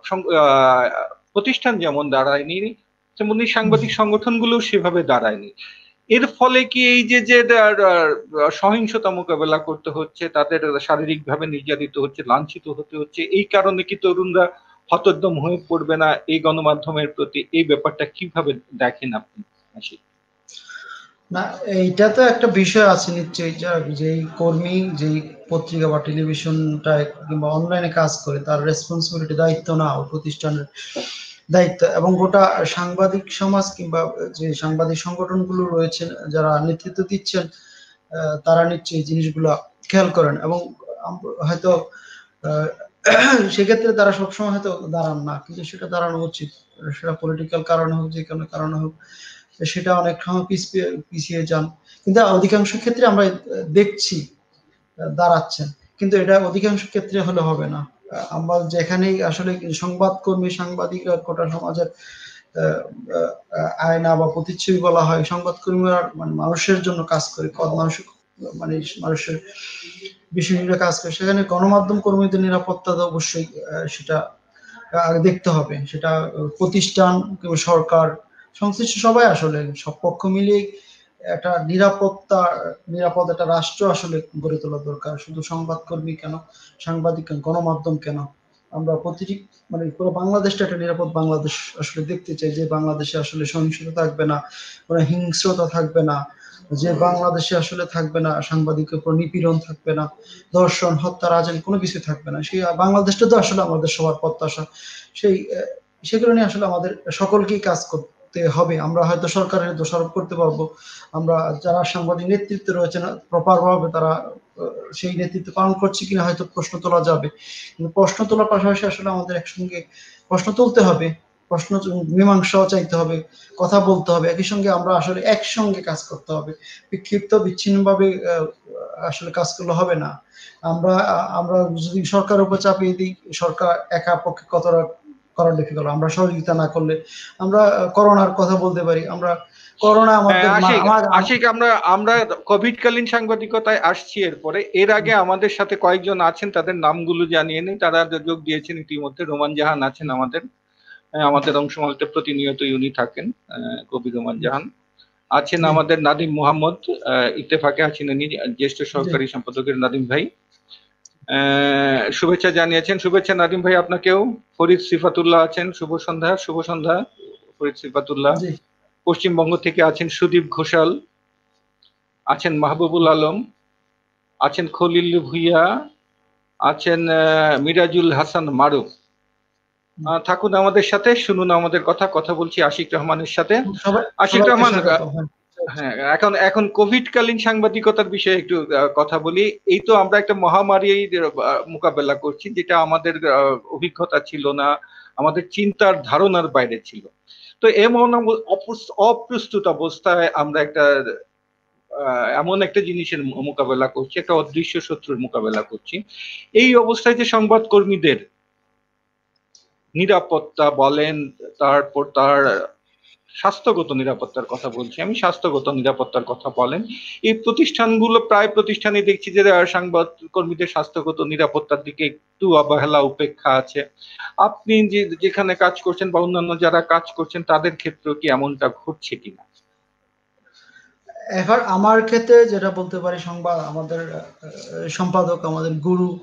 Speaker 1: প্রতিষ্ঠান যেমন দাঁড়ায়নি, তেমনি সাংবাদিক সংগঠনগুলো সেভাবে দাঁড়ায়নি। এর ফলে কি এই যে যে সহিংসতা মোকাবেলা করতে হচ্ছে, তাদের শারীরিকভাবে নির্যাতিত হচ্ছে, লাঞ্ছিত হতে হচ্ছে, এই কারণে কি তরুণরা হতোদ্যম হয়ে পড়বে না এই গণমাধ্যমের প্রতি? এই ব্যাপারটা কিভাবে দেখেন আপনি? আশিক।
Speaker 2: না, এইটা তো একটা বিষয় আছে নিশ্চয়ই, যেই কর্মী, যেই পত্রিকা বা টেলিভিশনটা কিংবা অনলাইনে কাজ করে, তার রেসপন্সিবিলিটি, দায়িত্ব না ও প্রতিষ্ঠানের দায়িত্ব, এবং গোটা সাংবাদিক সমাজ কিংবা যে সাংবাদিক সংগঠনগুলো রয়েছেন যারা নেতৃত্ব দিচ্ছেন, তারা নিশ্চয়ই এই জিনিসগুলো খেয়াল করেন, এবং হয়তো আহ, সেক্ষেত্রে তারা সবসময় হয়তো দাঁড়ান না, কিন্তু সেটা দাঁড়ানো উচিত। সেটা পলিটিক্যাল কারণে হোক, যে কোনো কারণে হোক, সেটা অনেক সময় পিছিয়ে যান, কিন্তু অধিকাংশ ক্ষেত্রে আমরা দেখছি দাঁড়াচ্ছেন, কিন্তু এটা অধিকাংশ ক্ষেত্রে হলে হবে না। আমরা যেখানেই আসলে সংবাদকর্মী, সাংবাদিক আর গোটা সমাজের আহ, আয়না বা প্রতিচ্ছবি বলা হয়, সংবাদকর্মীরা মানে মানুষের জন্য কাজ করে, মানুষ মানে মানুষের বিষয় নিয়ে কাজ করে, সেখানে গণমাধ্যম কর্মীদের নিরাপত্তা তো অবশ্যই সেটা আগে দেখতে হবে। সেটা প্রতিষ্ঠান কিংবা সরকার, সংশ্লিষ্ট সবাই আসলে সব পক্ষ মিলিয়ে একটা নিরাপদ একটা রাষ্ট্র আসলে গড়ে তোলা দরকার। শুধু সংবাদকর্মী কেন, সাংবাদিক কেন, গণমাধ্যম কেন, আমরা প্রতিটি মানে পুরো বাংলাদেশটা একটা নিরাপদ বাংলাদেশ আসলে দেখতে চাই, যে বাংলাদেশে আসলে সহিংসতা থাকবে না, কোনো হিংস্রতা থাকবে না, যে বাংলাদেশে আসলে থাকবে না সাংবাদিকের উপর নিপীড়ন, থাকবে না ধর্ষণ, হত্যা, রাজনীতি, কোনো কিছু থাকবে না। সেই বাংলাদেশটা তো আসলে আমাদের সবার প্রত্যাশা। সেই সেগুলো নিয়ে আসলে আমাদের সকলকেই কাজ করতে হবে। আমরা হয়তো সরকারের দোষারোপ করতে পারবো, আমরা যারা সাংবাদিক নেতৃত্বে রয়েছেন প্রপার ভাবে তারা সেই নেতৃত্ব পালন করছে কিনা হয়তো প্রশ্ন তোলা যাবে, কিন্তু প্রশ্ন তোলার পাশাপাশি আসলে আমাদের একসঙ্গে প্রশ্ন তুলতে হবে, প্রশ্ন মীমাংসাও চাইতে হবে, কথা বলতে হবে, একই সঙ্গে আমরা আসলে একসঙ্গে কাজ করতে হবে। বিক্ষিপ্ত বিচ্ছিন্ন ভাবে আসলে কাজ করলে হবে না। আমরা আমরা যদি সরকারের উপর চাপিয়ে দিই, সরকার একা পক্ষে কতটা করা ডিফিকাল্ট, আমরা সহযোগিতা না করলে আমরা করোনার কথা বলতে পারি। আমরা করোনা
Speaker 1: হ্যাঁ,
Speaker 2: আমাদের
Speaker 1: আশিক,
Speaker 2: আমার
Speaker 1: আশিক, আমরা আমরা কোভিড কালীন সাংবাদিকতায় আসছি। এরপরে এর আগে আমাদের সাথে কয়েকজন আছেন, তাদের নামগুলো জানিয়ে নেই। তারা যোগ দিয়েছেন ইতিমধ্যে। রোমান জাহান আছেন আমাদের, আমাদের অংশমালিতে প্রতিনিয়ত উনি থাকেন, কবি রোমান জাহান আছেন।
Speaker 2: জি
Speaker 1: আমাদের নাদিম মোহাম্মদ, ইত্তেফাকে আছেন উনি, জ্যেষ্ঠ
Speaker 2: জি
Speaker 1: সহকারী সম্পাদকের নাদিম ভাই শুভেচ্ছা জানিয়েছেন। শুভেচ্ছা নাদিম ভাই আপনাকেও। ফরিদ সিফাতুল্লাহ আছেন, শুভ সন্ধ্যা। শুভ সন্ধ্যা ফরিদ সিফাতুল্লাহ।
Speaker 2: জি
Speaker 1: পশ্চিমবঙ্গ থেকে আছেন সুদীপ ঘোষাল, আছেন মাহবুবুল আলম, আছেন খলিল ভুইয়া, আছেন মিরাজুল হাসান মারুফ। থাকুন আমাদের সাথে, শুনুন আমাদের কথা। কথা বলছি আশিক রহমানের সাথে।
Speaker 2: সবাই,
Speaker 1: আশিক
Speaker 2: সবাইকে
Speaker 1: রহমান,
Speaker 2: স্বাগত। হ্যাঁ,
Speaker 1: হ্যাঁ, এখন এখন কোভিড কালীন সাংবাদিকতার বিষয়ে একটু কথা বলি। এই তো আমরা একটা মহামারীর মোকাবেলা করছি, যেটা আমাদের অভিজ্ঞতা ছিল না, আমাদের চিন্তার ধারণার বাইরে ছিল। তো এমন অপ্রস্তুত অবস্থায় আমরা একটা এমন একটা জিনিসের মোকাবেলা করছি, একটা অদৃশ্য শত্রুর মোকাবেলা করছি। এই অবস্থায় যে সংবাদ কর্মীদের নিরাপত্তা বলেন, তারপর তার স্বাস্থ্যগত নিরাপত্তার কথা বলছি আমি, স্বাস্থ্যগত নিরাপত্তার কথা বলেন, এই প্রতিষ্ঠানগুলো, প্রায় প্রতিষ্ঠানে দেখছি যে সংবাদ কর্মীদের স্বাস্থ্যগত নিরাপত্তার দিকে একটু অবহেলা, উপেক্ষা আছে। আপনি যেখানে কাজ করছেন বা অন্যান্য যারা কাজ করছেন তাদের ক্ষেত্রেও কি এমনটা ঘটছে কিনা?
Speaker 2: এখন আমার ক্ষেত্রে যেটা বলতে পারি, সংবাদ আমাদের সম্পাদক, আমাদের গুরু,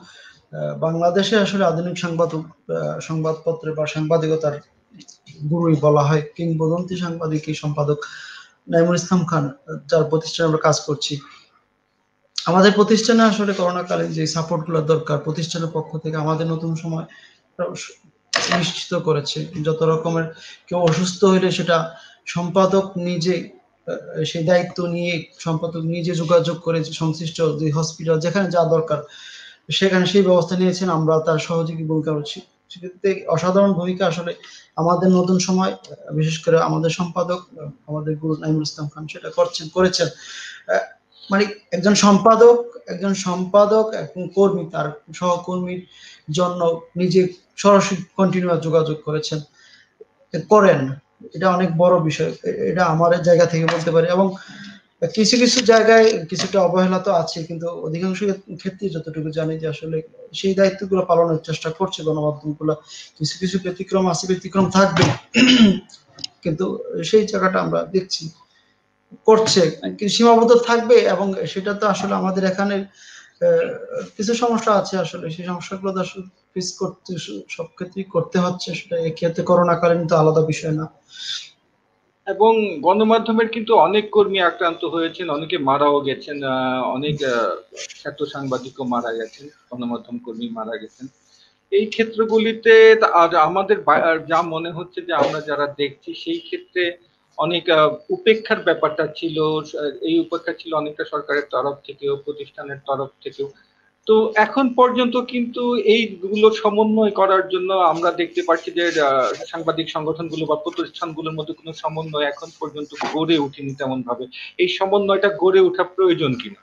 Speaker 2: বাংলাদেশে আসলে আধুনিক সংবাদপত্রে বা সাংবাদিকতার গুরুই বলা হয়, কিংবদন্তি সাংবাদিক এই সম্পাদক নাইমুল ইসলাম খান, যার প্রতিষ্ঠানে আমরা কাজ করছি। আমাদের প্রতিষ্ঠানে আসলে করোনাকালীন যে সাপোর্ট গুলো দরকার প্রতিষ্ঠানের পক্ষ থেকে আমাদের নতুন সময় নিশ্চিত করেছে। যত রকমের কেউ অসুস্থ হইলে সেটা সম্পাদক নিজে সেই দায়িত্ব নিয়ে সম্পাদক নিজে যোগাযোগ করে সংশ্লিষ্ট যে হসপিটাল যেখানে যা দরকার সেখানে সেই ব্যবস্থা নিয়েছেন, আমরা তার সহযোগী ভূমিকা করছি। সেক্ষেত্রে অসাধারণ ভূমিকা আসলে আমাদের নতুন সময়, বিশেষ করে আমাদের সম্পাদক আমাদের গুরু নাইমুল ইসলাম খান সেটা করেছেন। মানে একজন সম্পাদক একজন কর্মী তার সহকর্মীর জন্য নিজে সরাসরি কন্টিনিউয়াস যোগাযোগ করেন। এটা অনেক বড় বিষয়, এটা আমার জায়গা থেকে বলতে পারি। এবং কিছু কিছু জায়গায় কিছুটা অবহেলা তো আছে, কিন্তু অধিকাংশ ক্ষেত্রে যতটুকু জানি যে আসলে সেই দায়িত্বগুলো পালনের চেষ্টা করছে গণমাধ্যমগুলো। কিছু কিছু ব্যতিক্রম আছে, ব্যতিক্রম থাকবে, কিন্তু সেই জায়গাটা আমরা দেখছি করছে, কিন্তু সীমাবদ্ধ থাকবে। এবং সেটা তো আসলে আমাদের এখানে কিছু সমস্যা আছে, আসলে সেই সমস্যাগুলো তো আসলে ফেস করতে সব ক্ষেত্রেই করতে হচ্ছে। সেটা এক্ষেত্রে করোনাকালীন তো আলাদা বিষয় না।
Speaker 1: এবং গণমাধ্যমের কিন্তু অনেক কর্মী আক্রান্ত হয়েছেন, অনেকে মারাও গেছেন, অনেক খ্যাত সাংবাদিকও মারা গেছেন, গণমাধ্যম কর্মী মারা গেছেন। এই ক্ষেত্রগুলিতে আর আমাদের যা মনে হচ্ছে যে আমরা যারা দেখছি সেই ক্ষেত্রে অনেক উপেক্ষার ব্যাপারটা ছিল। এই উপেক্ষা ছিল অনেকটা সরকারের তরফ থেকেও, প্রতিষ্ঠানের তরফ থেকেও। তো এখন পর্যন্ত কিন্তু এইগুলো সমন্বয় করার জন্য আমরা দেখতে পাচ্ছি যে সাংবাদিক সংগঠনগুলো বা প্রতিষ্ঠানগুলোর মধ্যে কোনো সমন্বয় এখন পর্যন্ত গড়ে ওঠেনি তেমন ভাবে। এই সমন্বয়টা গড়ে ওঠা প্রয়োজন কিনা?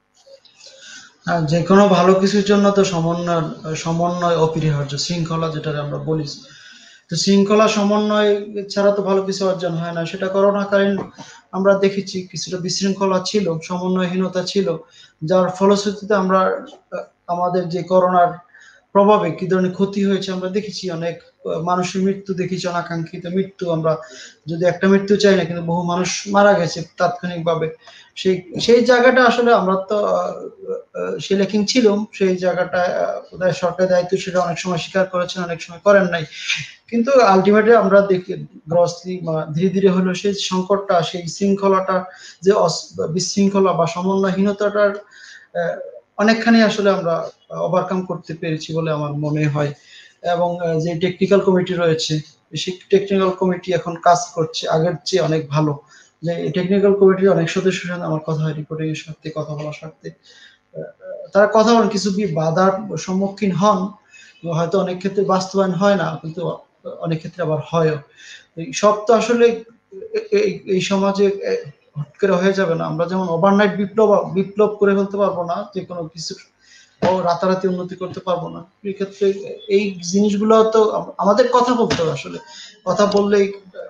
Speaker 2: যে কোনো ভালো কিছুর জন্য তো সমন্বয় অপরিহার্য, শৃঙ্খলা যেটা আমরা বলি। তো শৃঙ্খলা সমন্বয় ছাড়া তো ভালো কিছু অর্জন হয় না। সেটা করোনাকালীন আমরা দেখেছি কিছুটা বিশৃঙ্খলা ছিল, সমন্বয়হীনতা ছিল, যার ফলশ্রুতিতে আমরা আমাদের যে করোনার প্রভাবে কি ধরনের ক্ষতি হয়েছে আমরা দেখেছি। অনেক মানুষের মৃত্যু দেখেছি, অনাকাঙ্ক্ষিত মৃত্যু। আমরা যদি একটা মৃত্যু চাই না, কিন্তু বহু মানুষ মারা গেছে তাৎক্ষণিকভাবে। সেই সেই জায়গাটা আসলে আমরা তো সে লেখিং ছিল, সেই জায়গাটা সরকারের দায়িত্ব সেটা অনেক সময় স্বীকার করেছেন, অনেক সময় করেন নাই। কিন্তু আলটিমেটলি আমরা দেখি গ্রসলি ধীরে ধীরে হলো সেই সংকটটা, সেই শৃঙ্খলাটা যে বিশৃঙ্খলা বা সমন্বয়হীনতাটার অনেকখানি আসলে আমরা ওভারকাম করতে পেরেছি বলে আমার মনে হয়। এবং যে টেকনিক্যাল কমিটি রয়েছে, সেই টেকনিক্যাল কমিটি এখন কাজ করছে আগের চেয়ে অনেক ভালো। যে টেকনিক্যাল কমিটির অনেক সদস্যের সাথে আমার কথা হয়, রিপোর্টিং এর সাথে কথা বলার সাথে তারা কথা বলেন, কিছু বাধার সম্মুখীন হন, হয়তো অনেক ক্ষেত্রে বাস্তবায়ন হয় না, কিন্তু অনেক ক্ষেত্রে আবার হয়। সব তো আসলে এই সমাজে হট করে হয়ে যাবে না। আমরা যেমন ওভারনাইট বিপ্লব করে ফেলতে পারবো না, যে কোনো কিছু রাতারাতি উন্নতি করতে পারবো না। এই ক্ষেত্রে এই জিনিসগুলো তো আমাদের কথা বলতে হবে। আসলে কথা বললেই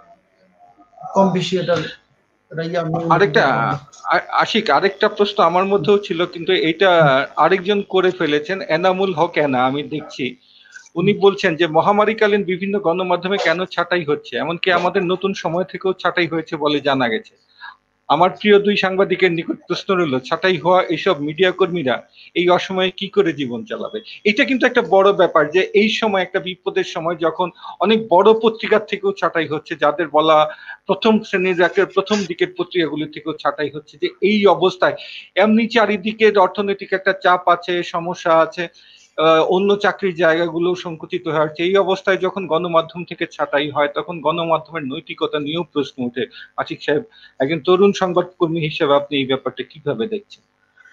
Speaker 2: কম বেশি এটা উন্নতি
Speaker 1: আরেকটা
Speaker 2: করতে পারবো।
Speaker 1: আশিক, আরেকটা প্রশ্ন আমার মধ্যেও ছিল, কিন্তু এটা আরেকজন করে ফেলেছেন, এনামুল হক এনা, আমি দেখছি উনি বলছেন যে মহামারীকালীন বিভিন্ন গণমাধ্যমে কেন ছাঁটাই হচ্ছে, এমনকি আমাদের নতুন সময় থেকেও ছাঁটাই হয়েছে বলে জানা গেছে। আমার প্রিয় দুই সাংবাদিকের নিকট প্রশ্ন রইল, ছাঁটাই হওয়া এইসব মিডিয়া কর্মীরা এই অসময়ে কি করে জীবন চালাবে? এটা কিন্তু একটা বড় ব্যাপার যে এই সময় একটা বিপদের সময় যখন অনেক বড় পত্রিকার থেকেও ছাঁটাই হচ্ছে, যাদের বলা প্রথম শ্রেণীর প্রথম দিকের পত্রিকাগুলি থেকেও ছাঁটাই হচ্ছে, যে এই অবস্থায় এমনি চারিদিকে অর্থনৈতিক একটা চাপ আছে, সমস্যা আছে, অন্য চাকরির জায়গাগুলো সংকুচিত হয়ে আসছে। এই অবস্থায় যখন গণমাধ্যম থেকে ছাঁটাই হয় তখন গণমাধ্যমের নৈতিকতা নিয়েও প্রশ্ন ওঠে। আশিক সাহেব, একজন তরুণ সংবাদকর্মী হিসেবে আপনি এই ব্যাপারটা কিভাবে দেখছেন?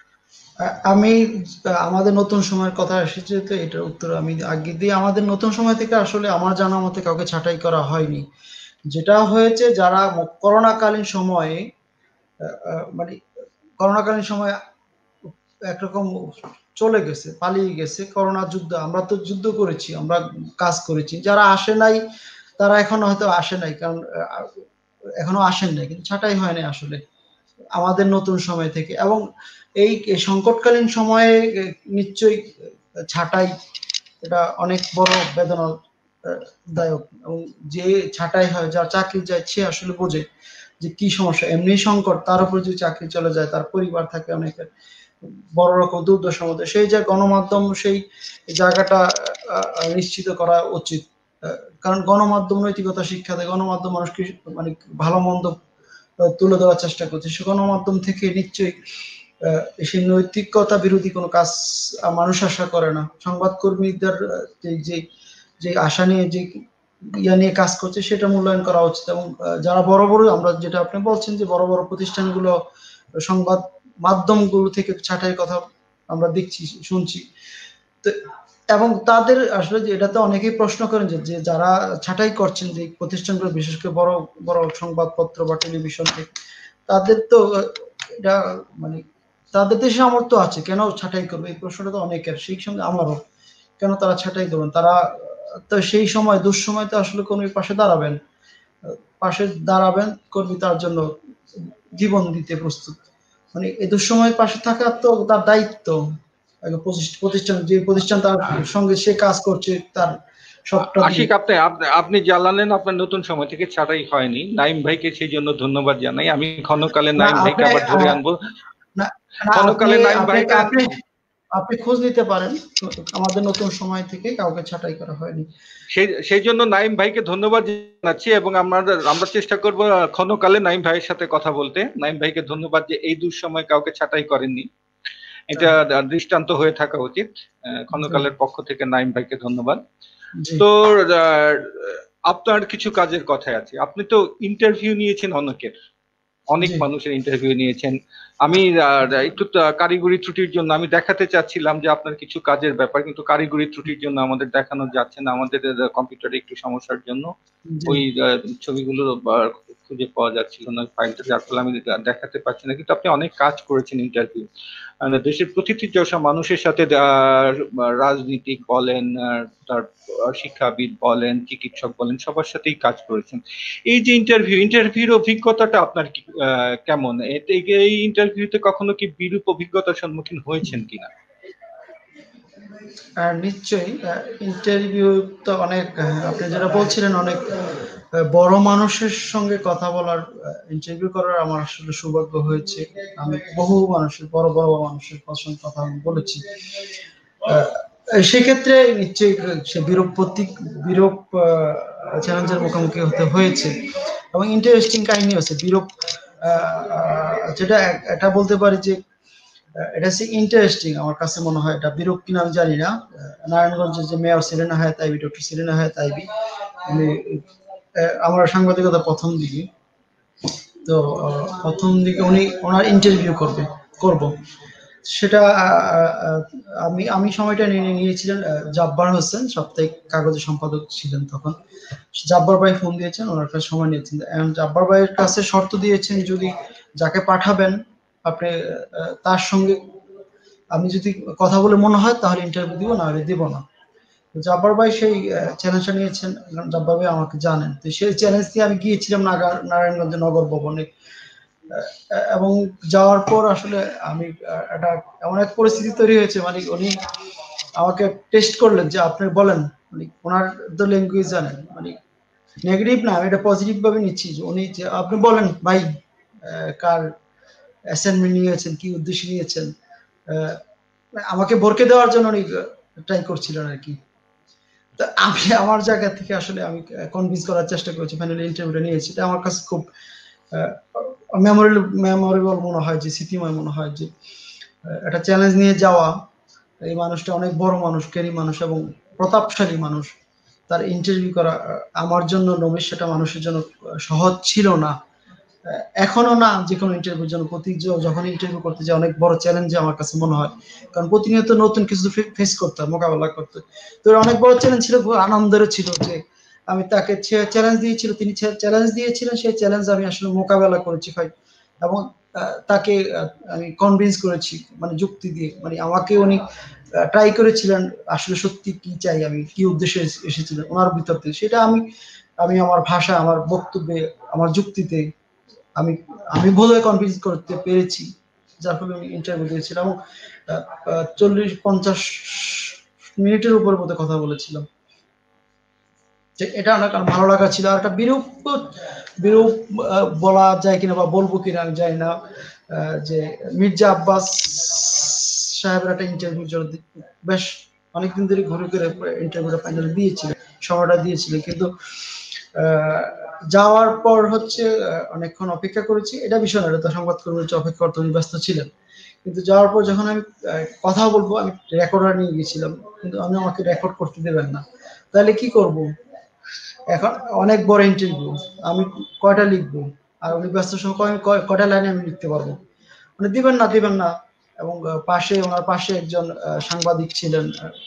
Speaker 2: আমি আমাদের নতুন সময়ের কথা এসেছে, তো এটার উত্তর আমি আগে দিই। আমাদের নতুন সময় থেকে আসলে আমার জানা মতে কাউকে ছাঁটাই করা হয়নি। যেটা হয়েছে, যারা করোনাকালীন সময়ে মানে করোনাকালীন সময়ে একরকম চলে গেছে, পালিয়ে গেছে। করোনা যুদ্ধ, আমরা তো যুদ্ধ করেছি, আমরা কাজ করেছি। যারা আসে নাই তারা এখনো হয়তো আসে নাই, কারণ এখনো আসেন নাই, কিন্তু ছাঁটাই হয় নাই আসলে আমাদের নতুন সময় থেকে। এবং এই সংকটকালীন সময়ে নিশ্চয়ই ছাঁটাই এটা অনেক বড় বেদনাদায়ক। এবং যে ছাঁটাই হয়, যার চাকরি যায়, সে আসলে বোঝে যে কি সমস্যা। এমনি সংকট, তার উপর যদি চাকরি চলে যায়, তার পরিবার থাকে অনেকের, বড় রকম দুর্দশার মধ্যে, সেই যে গণমাধ্যম সেই জায়গাটা নিশ্চিত করা উচিত। কারণ গণমাধ্যম নৈতিকতা শিক্ষা দেয়, গণমাধ্যম মানুষকে মানে ভালো মন্দ তুলে দেওয়ার চেষ্টা করছে, সে গণমাধ্যম থেকে নিশ্চয়ই সেই নৈতিকতা বিরোধী কোনো কাজ মানুষ আশা করে না। সংবাদকর্মীদের যে যে আশা নিয়ে যে ইয়া নিয়ে কাজ করছে সেটা মূল্যায়ন করা উচিত। এবং যারা বড় বড়, আমরা যেটা আপনি বলছেন যে বড় বড় প্রতিষ্ঠানগুলো সংবাদ মাধ্যমগুলো থেকে ছাঁটাই কথা আমরা দেখছি, শুনছি। তো এবং তাদের আসলে যে এটাতে অনেকেই প্রশ্ন করেন যে যারা ছাঁটাই করছেন যে প্রতিষ্ঠানগুলো, বিশেষ করে বড় বড় সংবাদপত্র বা টেলিভিশন থেকে, তাদের তো এটা মানে তাদের দেশে সামর্থ্য আছে, কেন ছাঁটাই করবে? এই প্রশ্নটা তো অনেকের, সেই সঙ্গে আমারও, কেন তারা ছাঁটাই করবেন? তারা তো সেই সময় দুঃসময় তো আসলে কর্মীর পাশে দাঁড়াবেন, পাশে দাঁড়াবেন, কর্মী তার জন্য জীবন দিতে প্রস্তুত। মানে এই দুঃসময়ের পাশে থাকা তো তার দায়িত্ব। প্রতিষ্ঠান, যে প্রতিষ্ঠান তার সঙ্গে সে কাজ করছে তার সবটা দিয়ে।
Speaker 1: আশিক, আপনি আপনি আপনি জানালেন আপনার নতুন সময় থেকে ছাড়াই হয়নি। নাইম ভাইকে সেই জন্য ধন্যবাদ জানাই। আমি ক্ষণকালে
Speaker 2: না
Speaker 1: নাইম ভাইকে
Speaker 2: আপনি
Speaker 1: আবার ধরে আনবো।
Speaker 2: না না আপনি
Speaker 1: ক্ষণকালে নাইম
Speaker 2: আপনি
Speaker 1: ভাইকে
Speaker 2: আপনি আপনি খোঁজ নিতে পারেন, আমাদের নতুন সময় থেকে কাউকে ছাঁটাই করা হয়নি।
Speaker 1: সেই জন্য নাইম ভাইকে ধন্যবাদ জানাচ্ছি, এবং আমরা চেষ্টা করব ক্ষণকালে নাইম ভাইয়ের সাথে কথা বলতে। নাইম ভাইকে ধন্যবাদ যে এই দুঃসময় কাউকে ছাঁটাই করেননি, এটা দৃষ্টান্ত হয়ে থাকা উচিত। ক্ষণকালের পক্ষ থেকে নাইম ভাইকে ধন্যবাদ।
Speaker 2: জি
Speaker 1: তো আহ, আপনার কিছু কাজের কথা আছে, আপনি তো ইন্টারভিউ নিয়েছেন অনেক
Speaker 2: জি
Speaker 1: মানুষের ইন্টারভিউ নিয়েছেন। আমি একটু কারিগরি ত্রুটির জন্য আমি দেখাতে চাচ্ছিলাম যে আপনার কিছু কাজের ব্যাপার, কিন্তু কারিগরি ত্রুটির জন্য আমাদের দেখানো যাচ্ছে না, আমাদের কম্পিউটারে একটু সমস্যার জন্য
Speaker 2: জি
Speaker 1: ওই ছবিগুলো খুঁজে পাওয়া যাচ্ছিল না ফাইলটা, যার ফলে আমি দেখাতে পারছি না। কিন্তু আপনি অনেক কাজ করেছেন ইন্টারভিউ, দেশের প্রতিটি যশা মানুষের সাথে, রাজনীতিক বলেন, তার শিক্ষাবিদ বলেন, চিকিৎসক বলেন, সবার সাথেই কাজ করেছেন। এই যে ইন্টারভিউর অভিজ্ঞতাটা আপনার কি কেমন? এই ইন্টারভিউতে কখনো কি বিরূপ অভিজ্ঞতার সম্মুখীন হয়েছেন কিনা?
Speaker 2: আর নিশ্চয়ই ইন্টারভিউ তো অনেক, আপনি যেটা বলছিলেন, অনেক বড় মানুষের সঙ্গে কথা বলার, ইন্টারভিউ করার আমার আসলে সৌভাগ্য হয়েছে। আমি বহু মানুষের, বড় বড় মানুষের সঙ্গে কথা আমি বলেছি। আহ, সেক্ষেত্রে নিশ্চয়ই সে বিরূপ চ্যালেঞ্জের মুখোমুখি হতে হয়েছে। এবং ইন্টারেস্টিং কাহিনী হচ্ছে বিরূপ, যেটা এটা বলতে পারি যে এটা হচ্ছে ইন্টারেস্টিং, আমার কাছে মনে হয়। এটা বিরূপ কিনা আমি জানি না। নারায়ণগঞ্জের যে মেয়র সেলিনা হায়াৎ আইবি, ডক্টর সেলিনা হায়াৎ আইবি, উনি আমার সাংবাদিকতা প্রথম দিকে, তো প্রথম দিকে উনি ওনার ইন্টারভিউ করব সেটা আমি আমি সময়টা নিয়েছিলেন জাব্বার হোসেন, সাপ্তাহিক কাগজের সম্পাদক ছিলেন তখন। জাব্বার ভাই ফোন দিয়েছেন, ওনার কাছে সময় নিয়েছেন। জাব্বার ভাইয়ের কাছে শর্ত দিয়েছেন, যদি যাকে পাঠাবেন আপনি তার সঙ্গে আমি যদি কথা বলে মনে হয় তাহলে ইন্টারভিউ দিব, না হলে দিব না। জাব্বার ভাই সেই চ্যালেঞ্জটা নিয়েছেন, কারণ জাব্বার ভাই আমাকে জানেন। তো সেই চ্যালেঞ্জ দিয়ে আমি গিয়েছিলাম নারায়ণগঞ্জে নগর ভবনে। এবং যাওয়ার পর আসলে আমি একটা এমন এক পরিস্থিতি তৈরি হয়েছে, মানে উনি আমাকে টেস্ট করলেন যে আপনি বলেন, মানে ওনার তো ল্যাঙ্গুয়েজ জানেন, মানে নেগেটিভ না, আমি এটা পজিটিভ ভাবে নিচ্ছি, যে উনি যে আপনি বলেন ভাই কার অ্যাসাইনমেন্ট নিয়েছেন, কি উদ্দেশ্যে নিয়েছেন, আহ, আমাকে ভরকে দেওয়ার জন্য উনি ট্রাই করছিলেন আর কি। তো আমি আমার জায়গা থেকে আসলে আমি কনভিন্স করার চেষ্টা করেছি, ফাইনালি ইন্টারভিউটা নিয়েছি। এটা আমার কাছে খুব মেমোরেবল মনে হয়, যে স্মৃতিময় মনে হয়, যে একটা চ্যালেঞ্জ নিয়ে যাওয়া। এই মানুষটা অনেক বড় মানুষ, জ্ঞানী মানুষ এবং প্রতাপশালী মানুষ, তার ইন্টারভিউ করা আমার জন্য, নবীর সেটা মানুষের জন্য সহজ ছিল না। এখনো না, যে কোনো ইন্টারভিউর জন্য যখন ইন্টারভিউ করতে যাই অনেক বড় চ্যালেঞ্জ আমার কাছে মনে হয়, কারণ প্রতিনিয়ত নতুন কিছু ফেস করতে হয়, মোকাবেলা করতে। তো অনেক বড় চ্যালেঞ্জ ছিল, খুব আনন্দেরও ছিল যে আমি তাকে চ্যালেঞ্জ দিয়েছিল, তিনি চ্যালেঞ্জ দিয়েছিলেন, সেই চ্যালেঞ্জ আমি আসলে মোকাবেলা করেছি ভাই। এবং তাকে আমি কনভিন্স করেছি, মানে যুক্তি দিয়ে, মানে আমাকে উনি ট্রাই করেছিলেন আসলে সত্যি কি চাই, আমি কি উদ্দেশ্যে এসেছিলেন ওনার ভিতর থেকে, সেটা আমি আমি আমার ভাষা, আমার বক্তব্যে, আমার যুক্তিতে আমি আমি বোধহয় কনভিন্স করতে পেরেছি, যার ফলে আমি ইন্টারভিউ দিয়েছিলাম। এবং 40-50 মিনিটের উপর মতো কথা বলেছিলাম। যে এটা অনেক ভালো লাগা ছিল। আর একটা বিরূপ বিরূপ বলা যায় কিনা বা বলবো কিনা আমি জানি না। যে মির্জা আব্বাস সাহেবের একটা ইন্টারভিউ বেশ অনেকদিন ধরে ঘুরে ঘুরে ইন্টারভিউটা ফাইনাল দিয়েছিলেন, সময়টা দিয়েছিলেন, কিন্তু যাওয়ার পর হচ্ছে অনেকক্ষণ অপেক্ষা করেছি, এটা বিষয় না, এটা তো সংবাদকর্মী হচ্ছে অপেক্ষা করতে উনি ব্যস্ত ছিলেন। কিন্তু যাওয়ার পর যখন আমি কথা বলবো, আমি রেকর্ডার নিয়ে গেছিলাম, কিন্তু আমি আমাকে রেকর্ড করতে দেবেন না। তাহলে কি করব? এখন অনেক বড় ইন্টারভিউ, আমি কয়টা লিখবো? আর উনি ব্যস্ত সময় কয়টা লাইনে আমি লিখতে পারবো? মানে দিবেন না। এবং ওনার পাশে একজন সাংবাদিক ছিলেন,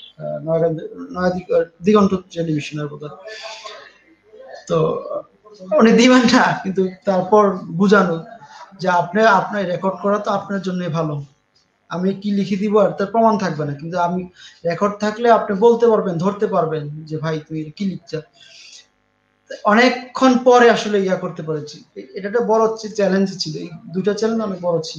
Speaker 2: দিগন্ত টেলিভিশনের বোধহয়। তো উনি দিবেন না, কিন্তু তারপর বুঝানো যে আপনার রেকর্ড করা তো আপনার জন্যই ভালো, আমি কি লিখে দিব আর তার প্রমাণ থাকবে না, কিন্তু আমি রেকর্ড থাকলে আপনি বলতে পারবেন, ধরতে পারবেন যে ভাই তুই কি লিখছ। অনেকক্ষণ পরে আসলে ইয়া করতে পেরেছি, এটা একটা বড় চ্যালেঞ্জ ছিল, এই দুইটা চ্যালেঞ্জ অনেক বড় ছিল।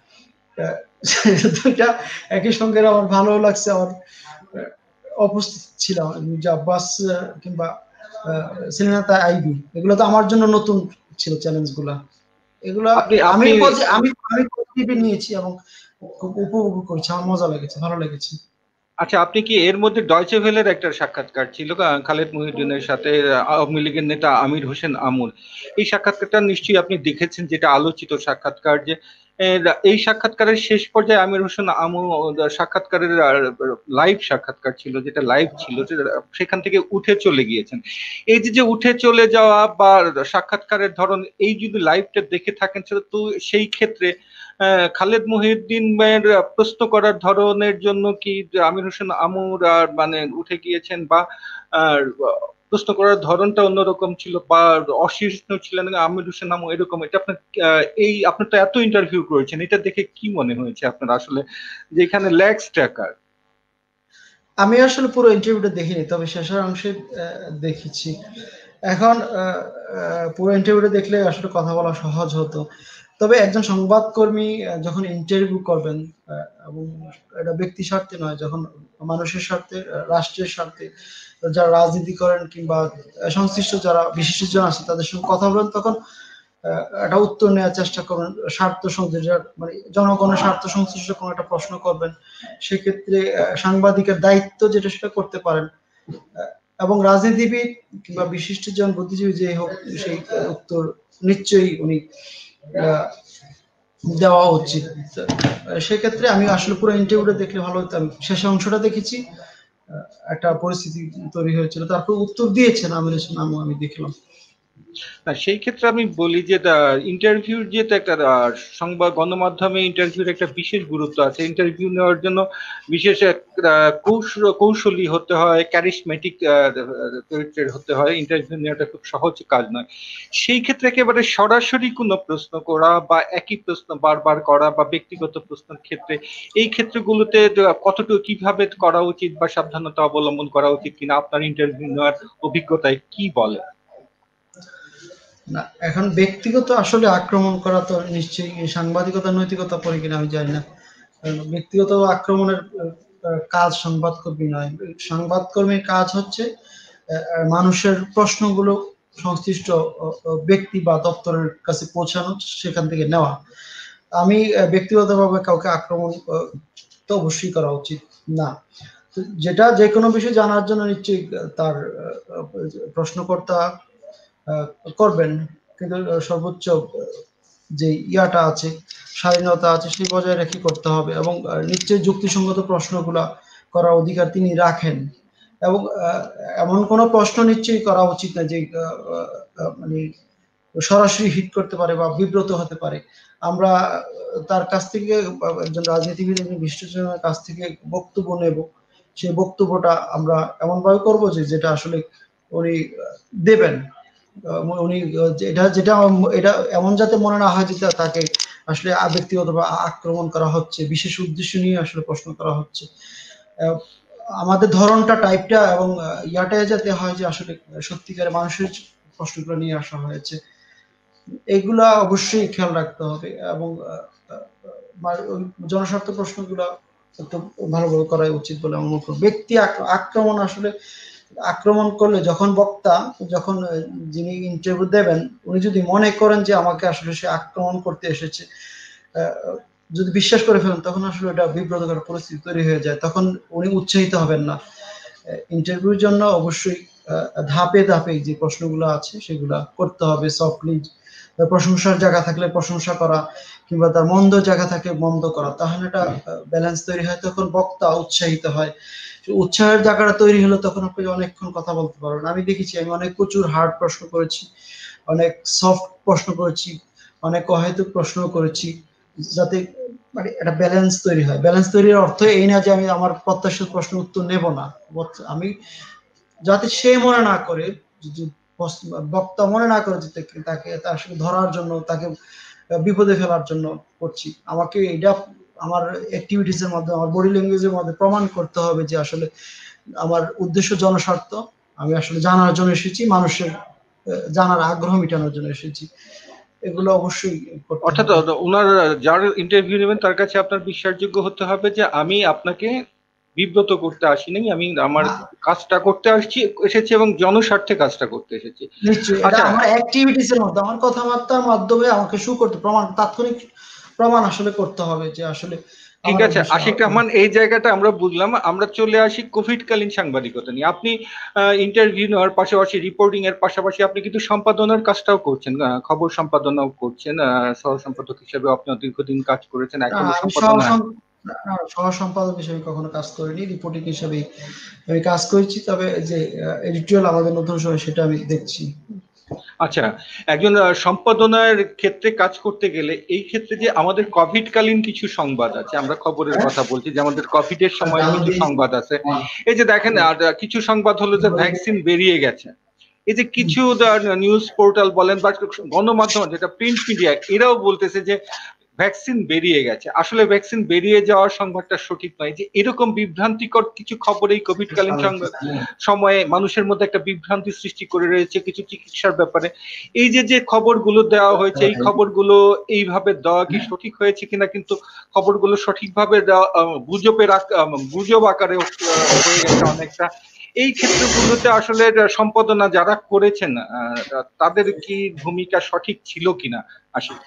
Speaker 2: দুইটা একই সঙ্গে আমার ভালো লাগছে, আমার উপস্থিত ছিলাম মির্জা আব্বাস কিংবা সেলিনাতা আইবি, এগুলো তো আমার জন্য নতুন ছিল চ্যালেঞ্জ গুলা। এগুলা আমি পজিটিভলি নিয়েছি এবং খুব উপভোগ করছি, আমার মজা লেগেছে, ভালো লেগেছে।
Speaker 1: আচ্ছা, আপনি কি এর মধ্যে ডয়চে ভেলের একটা সাক্ষাৎকার ছিল খালেদ মহিউদ্দিনের সাথে আওয়ামী লীগের নেতা আমির হোসেন আমুর, এই সাক্ষাৎকারটা নিশ্চয়ই আপনি দেখেছেন, যেটা আলোচিত সাক্ষাৎকার, যে এই সাক্ষাৎকারের শেষ পর্যায়ে আমির হোসেন আমু সাক্ষাৎকারের লাইভ সাক্ষাৎকার ছিল, যেটা লাইভ ছিল, সেখান থেকে উঠে চলে গিয়েছেন। এই যে উঠে চলে যাওয়া বা সাক্ষাৎকারের ধরন, এই যদি লাইভটা দেখে থাকেন, তো সেই ক্ষেত্রে খালেদ মহিউদ্দিনের প্রশ্ন করার ধরনের জন্য কি আমির হোসেন আমুর মানে উঠে গিয়েছেন, বা প্রশ্ন করার ধরনটা অন্যরকম ছিল, বা অশীর্ষ ছিলেন আমির হোসেন আমু, এরকম? এটা আপনার আপনি তো এত ইন্টারভিউ করেছেন, এটা দেখে কি মনে হয়েছে আপনার আসলে, যে এখানে ল্যাগস ট্র্যাকার?
Speaker 2: আমি আসলে পুরো ইন্টারভিউটা দেখিনি, তবে শেষের অংশে দেখেছি। এখন পুরো ইন্টারভিউটা দেখলে আসলে কথা বলা সহজ হতো। তবে একজন সংবাদকর্মী যখন ইন্টারভিউ করবেন, এবং এটা ব্যক্তি স্বার্থে নয়, যখন মানুষের স্বার্থে, রাষ্ট্রের স্বার্থে যারা রাজনীতি করেন কিংবা সংশ্লিষ্ট যারা বিশিষ্টজন আছে তাদের সঙ্গে কথা বলেন, তখন একটা উত্তর নেওয়ার চেষ্টা করবেন, স্বার্থ সংশ্লিষ্ট মানে জনগণের স্বার্থ সংশ্লিষ্ট কোনো একটা প্রশ্ন করবেন, সেক্ষেত্রে সাংবাদিকের দায়িত্ব যেটা সেটা করতে পারেন। এবং রাজনীতিবিদ কিংবা বিশিষ্টজন বুদ্ধিজীবী যে হোক, সেই উত্তর নিশ্চয়ই উনি দেওয়া উচিত। সেক্ষেত্রে আমি আসলে পুরো ইন্টারভিউটা দেখলে ভালো হতো। আমি শেষ অংশটা দেখেছি, একটা পরিস্থিতি তৈরি হয়েছিল, তারপর উত্তর দিয়েছেন আমির হোসেন আমু, আমি দেখলাম।
Speaker 1: সেই ক্ষেত্রে আমি বলি যে ইন্টারভিউর যে একটা সংবাদ গণমাধ্যমে ইন্টারভিউর একটা বিশেষ গুরুত্ব আছে। ইন্টারভিউ নেওয়ার জন্য বিশেষ কৌশলী হতে হয়, ক্যারিসমেটিক হতে হয়। ইন্টারভিউ নেওয়াটা খুব সহজ কাজ নয়। সেই ক্ষেত্রে একেবারে সরাসরি কোনো প্রশ্ন করা বা একই প্রশ্ন বারবার করা বা ব্যক্তিগত প্রশ্নের ক্ষেত্রে, এই ক্ষেত্রগুলোতে কতটুকু কিভাবে করা উচিত বা সাবধানতা অবলম্বন করা উচিত কিনা, আপনার ইন্টারভিউ নেওয়ার অভিজ্ঞতায় কি বলে?
Speaker 2: না, এখন ব্যক্তিগত আসলে আক্রমণ করা তো নিশ্চয়ই সাংবাদিকতার নৈতিকতা পড়ে কিনা আমি জানি না। ব্যক্তিগত আক্রমণের কাজ সংবাদকর্মী নয়। সংবাদকর্মীর কাজ হচ্ছে মানুষের প্রশ্নগুলো সংশ্লিষ্ট ব্যক্তি বা দপ্তরের কাছে পৌঁছানো, সেখান থেকে নেওয়া। আমি ব্যক্তিগতভাবে কাউকে আক্রমণ তো অবশ্যই করা উচিত না। যেটা যে কোনো বিষয় জানার জন্য নিশ্চয়ই তার প্রশ্নকর্তা করবেন, কিন্তু সর্বোচ্চ যে ইয়াটা আছে, স্বাধীনতা আছে, সেই বজায় রেখে করতে হবে। এবং নিশ্চয়ই যুক্তিসঙ্গত প্রশ্নগুলা করার অধিকার তিনি রাখেন। এবং এমন কোনো প্রশ্ন নিশ্চয়ই করা উচিত না যে মানে সরাসরি হিট করতে পারে বা বিব্রত হতে পারে। আমরা তার কাছ থেকে, একজন রাজনীতিবিদ, একজন বিশিষ্টজনের কাছ থেকে বক্তব্য নেব, সেই বক্তব্যটা আমরা এমনভাবে করবো যে যেটা আসলে উনি দেবেন, উনি এটা এমন যাতে মনে না হয় যে তাকে আসলে ব্যক্তিগতভাবে আক্রমণ করা হচ্ছে, বিশেষ উদ্দেশ্য নিয়ে আসলে প্রশ্ন করা হচ্ছে। আমাদের ধরনটা, টাইপটা এবং ইয়াটাই যাতে হয় যে আসলে সত্যিকারের মানুষের প্রশ্নগুলো নিয়ে আসা হয়েছে, এগুলা অবশ্যই খেয়াল রাখতে হবে। এবং জনস্বার্থ প্রশ্নগুলো একটু ভালোভাবে করাই উচিত বলে আমার মনে হয়। ব্যক্তি আক্রমণ আসলে আক্রমণ করলে, যখন বক্তা, যখন যিনি ইন্টারভিউ দেবেন, উনি যদি মনে করেন যে আমাকে আসলে সে আক্রমণ করতে এসেছে, যদি বিশ্বাস করে ফেলেন তখন আসলে এটা বিব্রতকর পরিস্থিতি তৈরি হয়ে যায়, তখন উনি উৎসাহিত হবেন না। ইন্টারভিউর জন্য অবশ্যই ধাপে ধাপে যে প্রশ্নগুলো আছে সেগুলা করতে হবে সফটলি। প্রশংসার জায়গা থাকলে প্রশংসা করা, কিংবা তার মন্দ জায়গা থাকলে মন্দ করা, তাহলে একটা ব্যালেন্স তৈরি হয়, তখন বক্তা উৎসাহিত হয়। উৎসাহের জায়গাটা তৈরি হলো তখন আপনি অনেকক্ষণ কথা বলতে পারবেন। আমি দেখেছি, আমি অনেক প্রচুর হার্ড প্রশ্ন করেছি, অনেক সফট প্রশ্ন করেছি, অনেক অহেতুক প্রশ্ন করেছি, যাতে মানে একটা ব্যালেন্স তৈরি হয়। ব্যালেন্স তৈরির অর্থ এই না যে আমি আমার প্রত্যাশিত প্রশ্নের উত্তর নেব না, আমি যাতে সে মনে না করে, যদি বক্তা মনে না করে যে তাকে তার সাথে ধরার জন্য, তাকে বিপদে ফেলার জন্য করছি। আমাকে এটা আমার অ্যাক্টিভিটিস এর মাধ্যমে, আমার বডি ল্যাঙ্গুয়েজের মধ্যে প্রমাণ করতে হবে যে আসলে আমার উদ্দেশ্য জনস্বার্থ, আমি আসলে জানার জন্য এসেছি, মানুষের জানার আগ্রহ মেটানোর জন্য এসেছি। এগুলো অবশ্যই করতে
Speaker 1: অর্থাৎ
Speaker 2: হবে।
Speaker 1: ওনার যার ইন্টারভিউ নেবেন তার কাছে আপনার বিশ্বাসযোগ্য হতে হবে যে আমি আপনাকে বিব্রত করতে আসিনি, আমি আমার কাজটা করতে এসেছি এবং জনস্বার্থে কাজটা করতে এসেছি।
Speaker 2: নিশ্চয়ই, এটা
Speaker 1: আচ্ছা,
Speaker 2: আমার অ্যাক্টিভিটিস এর মধ্যে, আমার কথাবার্তার মাধ্যমে আমাকে শো করতে, প্রমাণ, তাৎক্ষণিক প্রমাণ আসলে করতে হবে যে আসলে
Speaker 1: ঠিক
Speaker 2: আমার
Speaker 1: আছে
Speaker 2: উদ্দেশ্য।
Speaker 1: আশিক রহমান, এই জায়গাটা আমরা বুঝলাম। আমরা চলে আসি কোভিড কালীন সাংবাদিকতা নিয়ে। আপনি ইন্টারভিউ নেওয়ার পাশাপাশি, রিপোর্টিং এর পাশাপাশি আপনি কিন্তু সম্পাদনার কাজটাও করছেন, খবর সম্পাদনাও করছেন। সহ সম্পাদক হিসেবে আপনি দীর্ঘদিন কাজ করেছেন, এখনো
Speaker 2: আমি
Speaker 1: সম্পাদনা।
Speaker 2: সহ সম্পাদক হিসেবে কখনো কাজ করিনি, রিপোর্টিং হিসেবে আমি কাজ করেছি। তবে যে এডিটোরিয়াল আমাদের নতুন সময়, সেটা আমি দেখছি।
Speaker 1: আচ্ছা, একজন সম্পাদনার ক্ষেত্রে কাজ করতে গেলে এই ক্ষেত্রে যে আমাদের কোভিড কালীন কিছু সংবাদ আছে, আমরা খবরের কথা বলছি যে আমাদের কোভিড এর সময় কিছু সংবাদ আছে। এই যে দেখেন, কিছু সংবাদ হলো যে ভ্যাকসিন বেরিয়ে গেছে। এই যে কিছু নিউজ পোর্টাল বলেন বা গণমাধ্যম যেটা প্রিন্ট মিডিয়া, এরাও বলতেছে যে ভ্যাকসিন বেরিয়ে গেছে। আসলে ভ্যাকসিন বেরিয়ে যাওয়ার সংবাদটা সঠিক নয়। যে এরকম বিভ্রান্তিকর কিছু খবর এই কোভিড কালীন সময়ে মানুষের মধ্যে একটা বিভ্রান্তি সৃষ্টি করে রয়েছে কিছু চিকিৎসার ব্যাপারে। এই যে যে খবরগুলো দেওয়া হয়েছে, এই খবরগুলো এইভাবে দেওয়া কি সঠিক হয়েছে কিনা, কিন্তু খবরগুলো সঠিকভাবে দেওয়া গুজব আকারে হয়ে গেছে অনেকটা। এই ক্ষেত্রগুলোতে আসলে সম্পাদনা যারা করেছেন তাদের কি ভূমিকা সঠিক ছিল কিনা আসলে?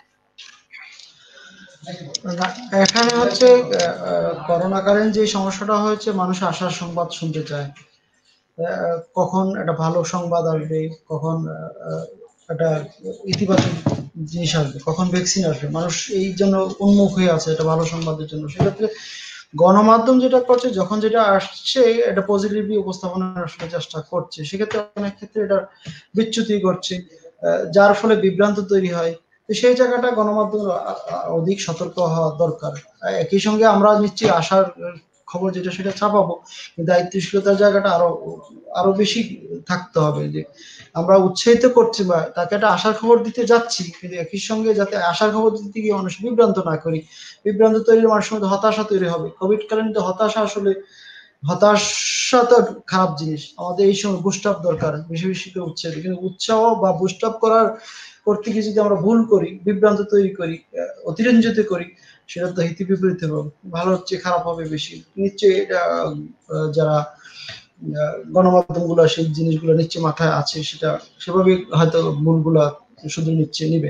Speaker 2: এখানে হচ্ছে করোনাকালীন যে সমস্যাটা হয়েছে, মানুষ আশার সংবাদ শুনতে চায়। কখন একটা ভালো সংবাদ আসবে, কখন একটা ইতিবাচক জিনিস আসবে, কখন ভ্যাকসিন আসবে, মানুষ এই জন্য উন্মুখ হয়ে আছে এটা ভালো সংবাদের জন্য। সেক্ষেত্রে গণমাধ্যম যেটা করছে, যখন যেটা আসছে এটা পজিটিভলি উপস্থাপনের আসলে চেষ্টা করছে, সেক্ষেত্রে অনেক ক্ষেত্রে এটা বিচ্যুতি করছে, যার ফলে বিভ্রান্ত তৈরি হয়। তো সেই জায়গাটা গণমাধ্যমের অধিক সতর্ক হওয়া দরকার। একই সঙ্গে আমরা নিশ্চয়ই আশার খবর যেটা সেটা ছাপাবো, কিন্তু দায়িত্বশীলতার জায়গাটা আরো আরো বেশি থাকতে হবে, যে আমরা উৎসাহিত করছি বা তাকে একটা আশার খবর দিতে যাচ্ছি, কিন্তু একই সঙ্গে যাতে আশার খবর দিতে গিয়ে মানুষ বিভ্রান্ত না করি। বিভ্রান্ত তৈরি মানুষের মধ্যে হতাশা তৈরি হবে। কোভিড কালীন তো হতাশা, আসলে হতাশা তো খারাপ জিনিস। আমাদের এই সময় বুস্ট আপ দরকার, বেশি বেশি করে উৎসাহ, কিন্তু উৎসাহ বা বুস্ট আপ করতে গিয়ে যদি আমরা ভুল করি, বিভ্রান্ত তৈরি করি, অতিরঞ্জিত করি, সেটা তো হিতে বিপরীত হবে, ভালো হচ্ছে খারাপ হবে বেশি। নিশ্চয়ই এটা যারা গণমাধ্যম গুলা সেই জিনিসগুলো নিশ্চয়ই মাথায় আছে, সেটা সেভাবে হয়তো ভুলগুলা শুধু নিবে।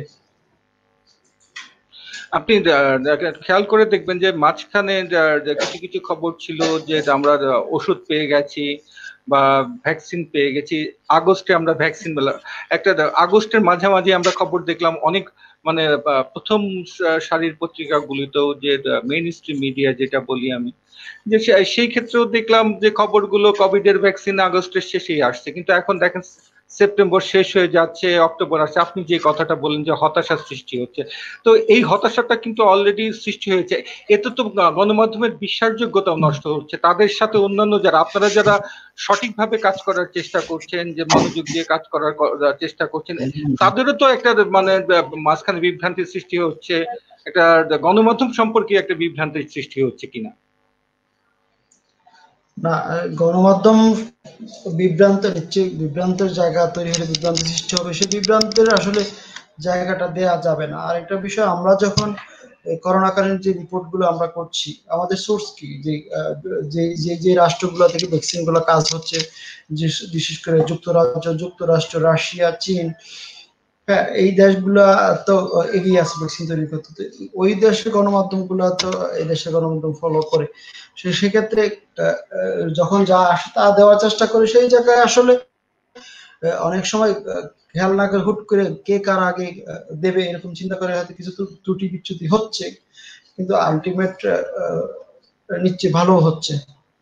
Speaker 1: আপনি খেয়াল করে দেখবেন যে মাঝখানে কিছু কিছু খবর ছিল যে আমরা ওষুধ পেয়ে গেছি বা ভ্যাকসিন পেয়ে গেছি। আগস্টে আমরা ভ্যাকসিন একটা আগস্টের মাঝামাঝি আমরা খবর দেখলাম অনেক, মানে প্রথম সারির পত্রিকাগুলিতেও, যে মেইন স্ট্রিম মিডিয়া যেটা বলি আমি, যে সেই ক্ষেত্রেও দেখলাম যে খবরগুলো কোভিড এর ভ্যাকসিন আগস্টের শেষেই আসছে। কিন্তু এখন দেখেন সেপ্টেম্বর শেষ হয়ে যাচ্ছে, অক্টোবর আসছে, আপনি যে কথাটা বললেন যে হতাশার সৃষ্টি হচ্ছে, তো এই হতাশাটা কিন্তু অলরেডি সৃষ্টি হয়েছে। এতে তো গণমাধ্যমের বিশ্বাসযোগ্যতাও নষ্ট হচ্ছে। তাদের সাথে অন্যান্য যারা, আপনারা যারা সঠিকভাবে কাজ করার চেষ্টা করছেন, যে মনোযোগ দিয়ে কাজ করার চেষ্টা করছেন, তাদেরও তো একটা মানে মাঝখানে বিভ্রান্তির সৃষ্টি হচ্ছে, একটা গণমাধ্যম সম্পর্কে একটা বিভ্রান্তির সৃষ্টি হচ্ছে কিনা?
Speaker 2: না, গণমাধ্যম বিভ্রান্ত নিচ্ছে, বিভ্রান্তের জায়গা তৈরি হলে বিভ্রান্ত সৃষ্টি হবে, সেই বিভ্রান্তের আসলে জায়গাটা দেয়া যাবে না। আর একটা বিষয়, আমরা যখন করোনাকালীন যে রিপোর্ট গুলো আমরা করছি, আমাদের সোর্স কি, যে রাষ্ট্রগুলো থেকে ভ্যাকসিন গুলো কাজ হচ্ছে, বিশেষ করে যুক্তরাষ্ট্র, রাশিয়া, চীন, হ্যাঁ, এই দেশগুলা তো এগিয়ে আছে ভ্যাকসিন তৈরি করতে। তো ওই দেশের গণমাধ্যম গুলা তো এই দেশের গণমাধ্যম ফলো করে। সেক্ষেত্রে যখন যা আসে তা দেওয়ার চেষ্টা করে, সেই জায়গায় আসলে অনেক সময় খেয়াল না করে হুট করে কে কার আগে দেবে এরকম চিন্তা করে হয়তো কিছু ত্রুটি বিচ্যুতি হচ্ছে, কিন্তু আলটিমেট নিশ্চয়ই ভালো হচ্ছে।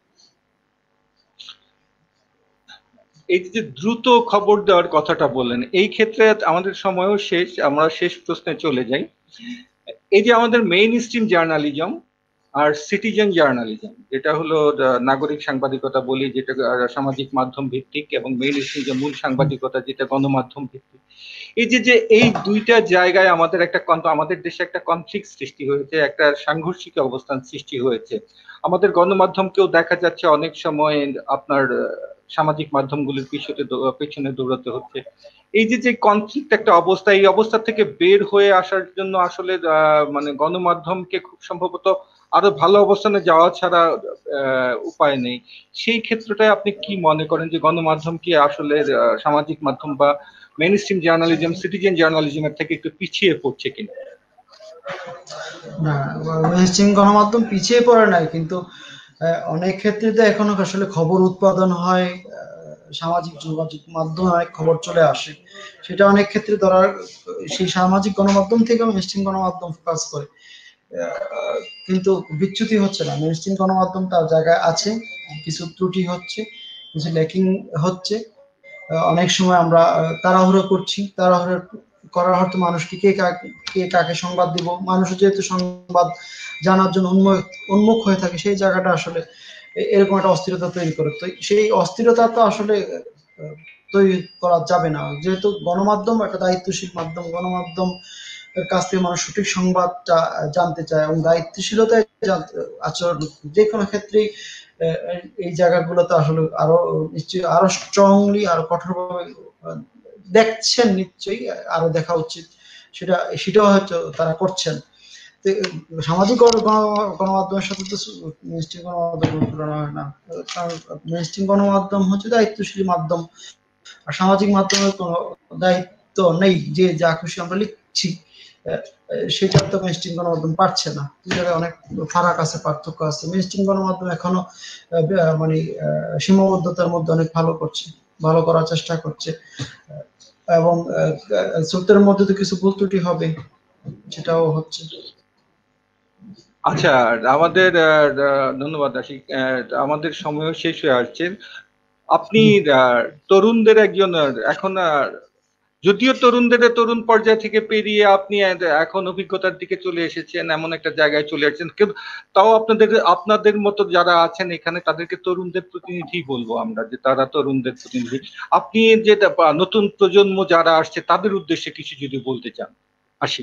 Speaker 1: এই যে দ্রুত খবর দেওয়ার কথাটা বললেন, এই ক্ষেত্রে আমাদের সময়ও শেষ, আমরা শেষ প্রশ্নে চলে যাই। এই যে আমাদের মেইন স্ট্রিম জার্নালিজম আর সিটিজেন জার্নালিজম, যেটা হলো নাগরিক সাংবাদিকতা বলি, যেটা সামাজিক মাধ্যম ভিত্তিক, এবং মেইন স্ট্রিম যে মূল সাংবাদিকতা যেটা গণমাধ্যম ভিত্তিক, এই যে এই দুইটা জায়গায় আমাদের আমাদের দেশে একটা কনফ্লিক্ট সৃষ্টি হয়েছে, একটা সাংঘর্ষিক অবস্থান সৃষ্টি হয়েছে। আমাদের গণমাধ্যমকেও দেখা যাচ্ছে অনেক সময় আপনার সামাজিক মাধ্যমগুলির পেছনে দৌড়াতে হচ্ছে। এই যে কনফ্লিক্ট একটা অবস্থা, এই অবস্থা থেকে বের হয়ে আসার জন্য আসলে মানে গণমাধ্যমকে খুব সম্ভবত আরো ভালো অবস্থানে যাওয়া ছাড়া উপায় নেই। সেই ক্ষেত্রটায় আপনি কি মনে করেন যে গণমাধ্যম কি আসলে সামাজিক মাধ্যম বা মেইন স্ট্রিম জার্নালিজম, সিটিজেন জার্নালিজমের থেকে একটু পিছিয়ে পড়ছে কিনা?
Speaker 2: না, মেইনস্ট্রিম গণমাধ্যম পিছিয়ে পড়ে নাই, কিন্তু অনেক ক্ষেত্রে তো এখনো আসলে খবর উৎপাদন হয়, সামাজিক যোগাযোগ মাধ্যমে অনেক খবর চলে আসে, সেটা অনেক ক্ষেত্রে ধরার সেই সামাজিক গণমাধ্যম থেকে মেইনস্ট্রিম গণমাধ্যম ফোকাস করে। কিন্তু বিচ্যুতি হচ্ছে না, মেইনস্ট্রিম গণমাধ্যম তার জায়গায় আছে, কিছু ত্রুটি হচ্ছে, কিছু ল্যাকিং হচ্ছে। অনেক সময় আমরা তাড়াহুড়ো করছি, তাড়াহুড়ো করার হয়তো মানুষকে কে কাকে সংবাদ দিব, মানুষ যেহেতু সংবাদ জানার জন্য উন্মুখ হয়ে থাকে, সেই জায়গাটা আসলে এরকম একটা অস্থিরতা তৈরি করে। তো সেই অস্থিরতা তো আসলে তৈরি করা যাবে না, যেহেতু গণমাধ্যম একটা দায়িত্বশীল মাধ্যম, গণমাধ্যম কাছ থেকে মানুষ সঠিক সংবাদটা জানতে চায় এবং দায়িত্বশীলতায় আচরণ যে কোনো ক্ষেত্রেই এই জায়গাগুলোতে আসলে আরো নিশ্চয়ই আরো স্ট্রংলি আরো কঠোরভাবে দেখছেন, নিশ্চয়ই আরো দেখা উচিত, সেটাও হয়তো তারা করছেন। সামাজিক গণমাধ্যমের সাথে তো মেইনস্ট্রিম গণমাধ্যম তুলনা হয় না, কারণ মেইনস্ট্রিম গণমাধ্যম হচ্ছে দায়িত্বশীল মাধ্যম, আর সামাজিক মাধ্যমের কোনো দায়িত্ব নেই, যে যা খুশি আমরা লিখছি, সেটা তো মেইনস্ট্রিম গণমাধ্যম পারছে না। দুই জায়গায় অনেক ফারাক আছে, পার্থক্য আছে। মেইনস্ট্রিম গণমাধ্যম এখনো মানে সীমাবদ্ধতার মধ্যে অনেক ভালো করছে, ভালো করার চেষ্টা করছে, এবং সত্যের মধ্যে তো কিছু ভুল ত্রুটি হবে, সেটাও হচ্ছে।
Speaker 1: আচ্ছা, আমাদের ধন্যবাদ আশিক, আমাদের সময় শেষ হয়ে আসছে। আপনি আহ, তরুণদের একজন এখন যদিও তরুণ পর্যায় থেকে পেরিয়ে আপনি এখন অভিজ্ঞতার দিকে চলে এসেছেন, এমন একটা জায়গায় চলে এসেছেন, কিন্তু তাও আপনাদের মতো যারা আছেন এখানে তাদেরকে তরুণদের প্রতিনিধি বলবো আমরা, যে তারা তরুণদের প্রতিনিধি। আপনি যে নতুন প্রজন্ম যারা আসছে তাদের উদ্দেশ্যে কিছু যদি বলতে চান, আশিক।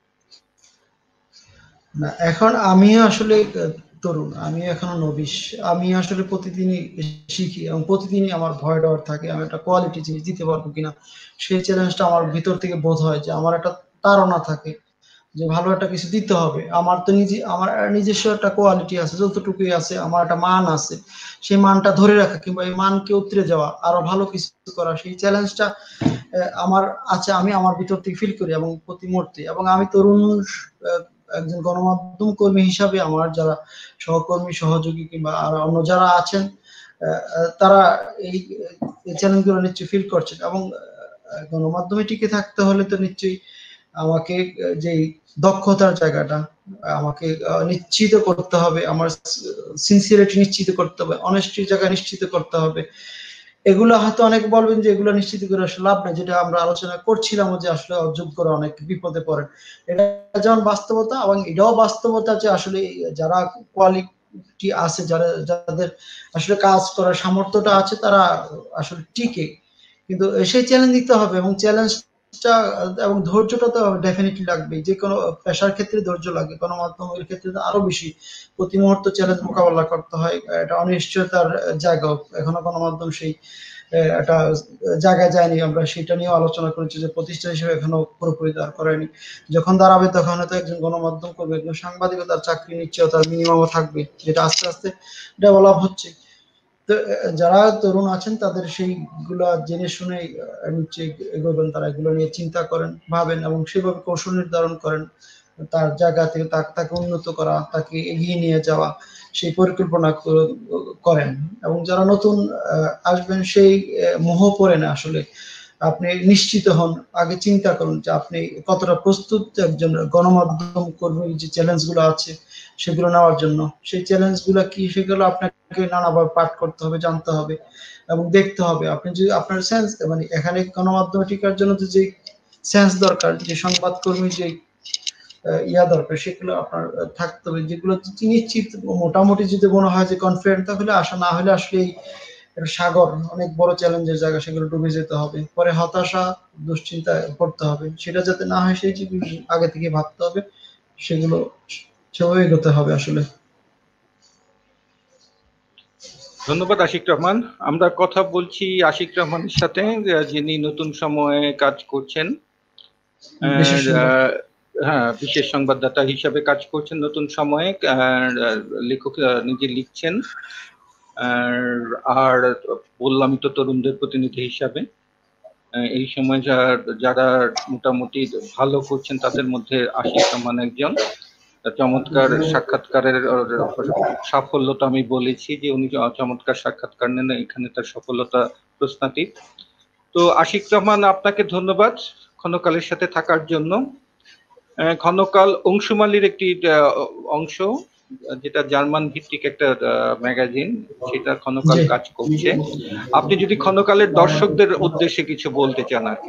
Speaker 2: না, এখন আমিও আসলে তরুণ, আমি এখনো নবিশ। আমি আসলে প্রতিদিনই শিখি এবং প্রতিদিনই আমার ভয় ডর থাকে, আমি একটা কোয়ালিটি জিনিস দিতে পারবো কিনা, সেই চ্যালেঞ্জটা আমার ভিতর থেকে বোধ হয়, যে আমার একটা তাড়না থাকে যে ভালো একটা কিছু দিতে হবে। আমার তো আমার নিজস্ব একটা কোয়ালিটি আছে, যতটুকুই আছে আমার একটা মান আছে, সেই মানটা ধরে রাখা কিংবা এই মানকে উতরে যাওয়া, আরো ভালো কিছু করা, সেই চ্যালেঞ্জটা আমার আছে, আমি আমার ভিতর থেকে ফিল করি এবং প্রতি মুহূর্তে। এবং আমি তরুণ আহ, একজন গণমাধ্যম কর্মী হিসাবে আমার যারা সহকর্মী সহযোগী কিংবা আর অন্য যারা আছেন, তারা এই চ্যালেঞ্জগুলো নিশ্চয়ই ফিল করছেন। এবং গণমাধ্যমে টিকে থাকতে হলে তো নিশ্চয়ই আমাকে যে দক্ষতার জায়গাটা আমাকে নিশ্চিত করতে হবে, আমার সিনসিয়ারিটি নিশ্চিত করতে হবে, অনেস্টির জায়গা নিশ্চিত করতে হবে। এগুলো হয়তো অনেকে বলবেন যে এগুলো নিশ্চিত করে আসলে লাভ নেই, যেটা আমরা আলোচনা করছিলাম যে আসলে অযোগ্যরা অনেক বিপদে পড়েন। এটা যেমন বাস্তবতা, এবং এটাও বাস্তবতা যে আসলে যারা কোয়ালিটি আছে, যাদের আসলে কাজ করার সামর্থ্যটা আছে, তারা আসলে টিকে। কিন্তু সেই চ্যালেঞ্জ নিতে হবে, এবং চ্যালেঞ্জটা এবং ধৈর্যটা তো ডেফিনেটলি লাগবে। যে কোনো পেশার ক্ষেত্রে ধৈর্য লাগে, গণমাধ্যমের ক্ষেত্রে তো আরো বেশি। প্রতি মুহূর্তে চ্যালেঞ্জ মোকাবেলা করতে হয়, এটা অনিশ্চয়তার জায়গা। এখনো গণমাধ্যম সেই একটা জায়গায় যায়নি, আমরা সেটা নিয়েও আলোচনা করেছি যে প্রতিষ্ঠান হিসেবে এখনো পুরোপুরি দাঁড় করায়নি। যখন দাঁড়াবে তখন হয়তো একজন গণমাধ্যম করবে, একজন সাংবাদিকতার চাকরি নিশ্চয়তা মিনিমামও থাকবে, যেটা আস্তে আস্তে ডেভেলপ হচ্ছে। তো তো যারা তরুণ আছেন তাদের সেইগুলা জেনে শুনে নিশ্চয়ই এগোবেন, তারা এগুলো নিয়ে চিন্তা করেন, ভাবেন এবং সেভাবে কৌশল নির্ধারণ করেন তার জায়গা থেকে তাকে উন্নত করা, তাকে এগিয়ে নিয়ে যাওয়া, সেই পরিকল্পনা করেন। এবং যারা নতুন আসবেন সেই মোহ পড়ে না আসলে, আপনি নিশ্চিত হন, আগে চিন্তা করুন যে আপনি কতটা প্রস্তুত একজন গণমাধ্যম কর্মী, যে চ্যালেঞ্জ গুলো আছে সেগুলো নেওয়ার জন্য। সেই চ্যালেঞ্জ গুলো কি সেগুলো আপনাকে নানাভাবে পাঠ করতে হবে, জানতে হবে এবং দেখতে হবে। আপনি যদি আপনার সেন্স মানে এখানে গণমাধ্যমে টিকার জন্য যে সেন্স দরকার, যে সংবাদকর্মী যে ইয়া দরকার, সেগুলো আপনার থাকতে হবে, যেগুলো নিশ্চিত মোটামুটি যদি মনে হয় যে কনফিডেন্ট, তাহলে আসা, না হলে আসলে সাগর অনেক বড় চ্যালেঞ্জের জায়গা, সেগুলো ডুবে যেতে হবে, পরে হতাশা দুশ্চিন্তায় পড়তে হবে। সেটা যাতে না হয় সেই জিনিস আগে থেকে ভাবতে হবে, সেগুলো সেভাবে এগোতে হবে আসলে।
Speaker 1: ধন্যবাদ আশিক রহমান। আমরা কথা বলছি আশিক রহমানের সাথে, যিনি নতুন সময়ে কাজ করছেন, হ্যাঁ, বিশেষ সংবাদদাতা হিসাবে কাজ করছেন নতুন সময়ে। লেখক নিজে লিখছেন, আর বললামই তো তরুণদের প্রতিনিধি হিসাবে। এই সময় যারা মোটামুটি ভালো করছেন তাদের মধ্যে আশিক রহমান একজন। চমৎকার সাক্ষাৎকারের সাফল্যতা আমি বলেছি যে উনি চমৎকার সাক্ষাৎকার নেন, এখানে তার সফলতা প্রশ্নাতীত। তো আশিক রহমান, আপনাকে ধন্যবাদ ক্ষণকালের সাথে থাকার জন্য। ক্ষণকাল অংশুমালির একটি অংশ, যেটা জার্মান ভিত্তিক একটা ম্যাগাজিন, সেটা ক্ষণকাল কাজ করছে। আপনি যদি ক্ষণকালের দর্শকদের উদ্দেশ্যে কিছু বলতে চান আর কি।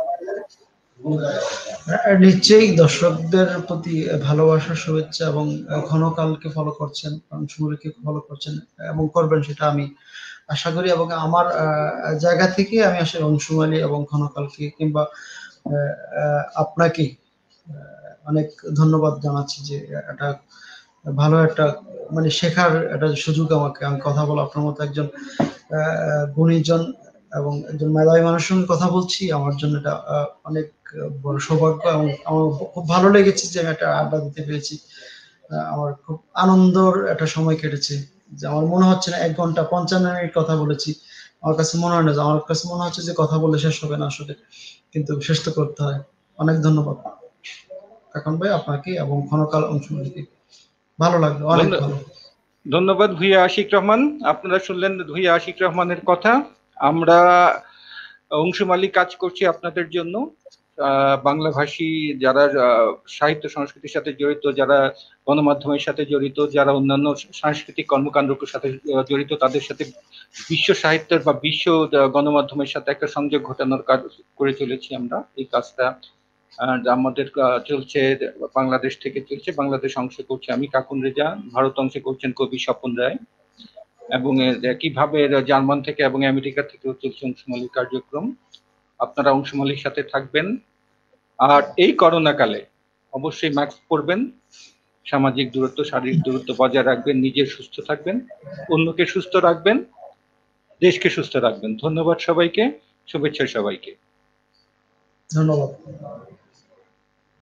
Speaker 2: নিশ্চয়ই দর্শকদের প্রতি ভালোবাসা, শুভেচ্ছা, এবং ক্ষণকালকে ফলো করছেন, অংশুমালিকে ফলো করছেন এবং করবেন, সেটা আমি আশা করি। এবং আমার জায়গা থেকে আমি আসলে অংশুমালি এবং ক্ষণকালকে কিংবা আপনাকে অনেক ধন্যবাদ জানাচ্ছি যে একটা ভালো একটা মানে শেখার একটা সুযোগ আমাকে, আমি কথা বলা আপনার মতো একজন গুণীজন এবং একজন মেধাবী মানুষের সঙ্গে কথা বলছি। আমার জন্য এটা অনেক বড় সৌভাগ্য এবং আমার খুব ভালো লেগেছে যে আমি একটা আড্ডা দিতে পেরেছি। আমার খুব আনন্দর একটা সময় কেটেছে, যে আমার মনে হচ্ছে না 1 ঘন্টা 55 মিনিট কথা বলেছি। আমার কাছে মনে হয় না, আমার কাছে মনে হচ্ছে যে কথা বলে শেষ হবে না আসলে, কিন্তু শেষ তো করতে হয়। অনেক ধন্যবাদ কাকান ভাই আপনাকে এবং ক্ষণকাল অংশগ্রহণকে। ভালো লাগলো, অনেক ভালো।
Speaker 1: ধন্যবাদ ভূঁইয়া আশিক রহমান। আপনারা শুনলেন ভূঁইয়া আশিক রহমানের কথা। আমরা অংশুমালি কাজ করছি আপনাদের জন্য। বাংলাভাষী যারা সাহিত্য সংস্কৃতির সাথে জড়িত, যারা গণমাধ্যমের সাথে জড়িত, যারা অন্যান্য সাংস্কৃতিক কর্মকাণ্ডের সাথে জড়িত, তাদের সাথে বিশ্ব সাহিত্যের বা বিশ্ব গণমাধ্যমের সাথে একটা সংযোগ ঘটানোর কাজ করে চলেছি আমরা। এই কাজটা আমাদের চলছে, বাংলাদেশ থেকে চলছে। বাংলাদেশ অংশে করছে আমি, কাকুন রেজা। ভারত অংশে করছেন কবি স্বপন রায়। এবং একইভাবে জার্মান থেকে এবং আমেরিকা থেকেও চলছে অংশুমালি কার্যক্রম। আপনারা অংশুমালির সাথে থাকবেন। আর এই করোনা কালে অবশ্যই মাস্ক পরবেন, সামাজিক দূরত্ব, শারীরিক দূরত্ব বজায় রাখবেন, নিজে সুস্থ থাকবেন, অন্যকে সুস্থ রাখবেন, দেশকে সুস্থ রাখবেন। ধন্যবাদ সবাইকে, শুভেচ্ছা সবাইকে।
Speaker 2: ধন্যবাদ।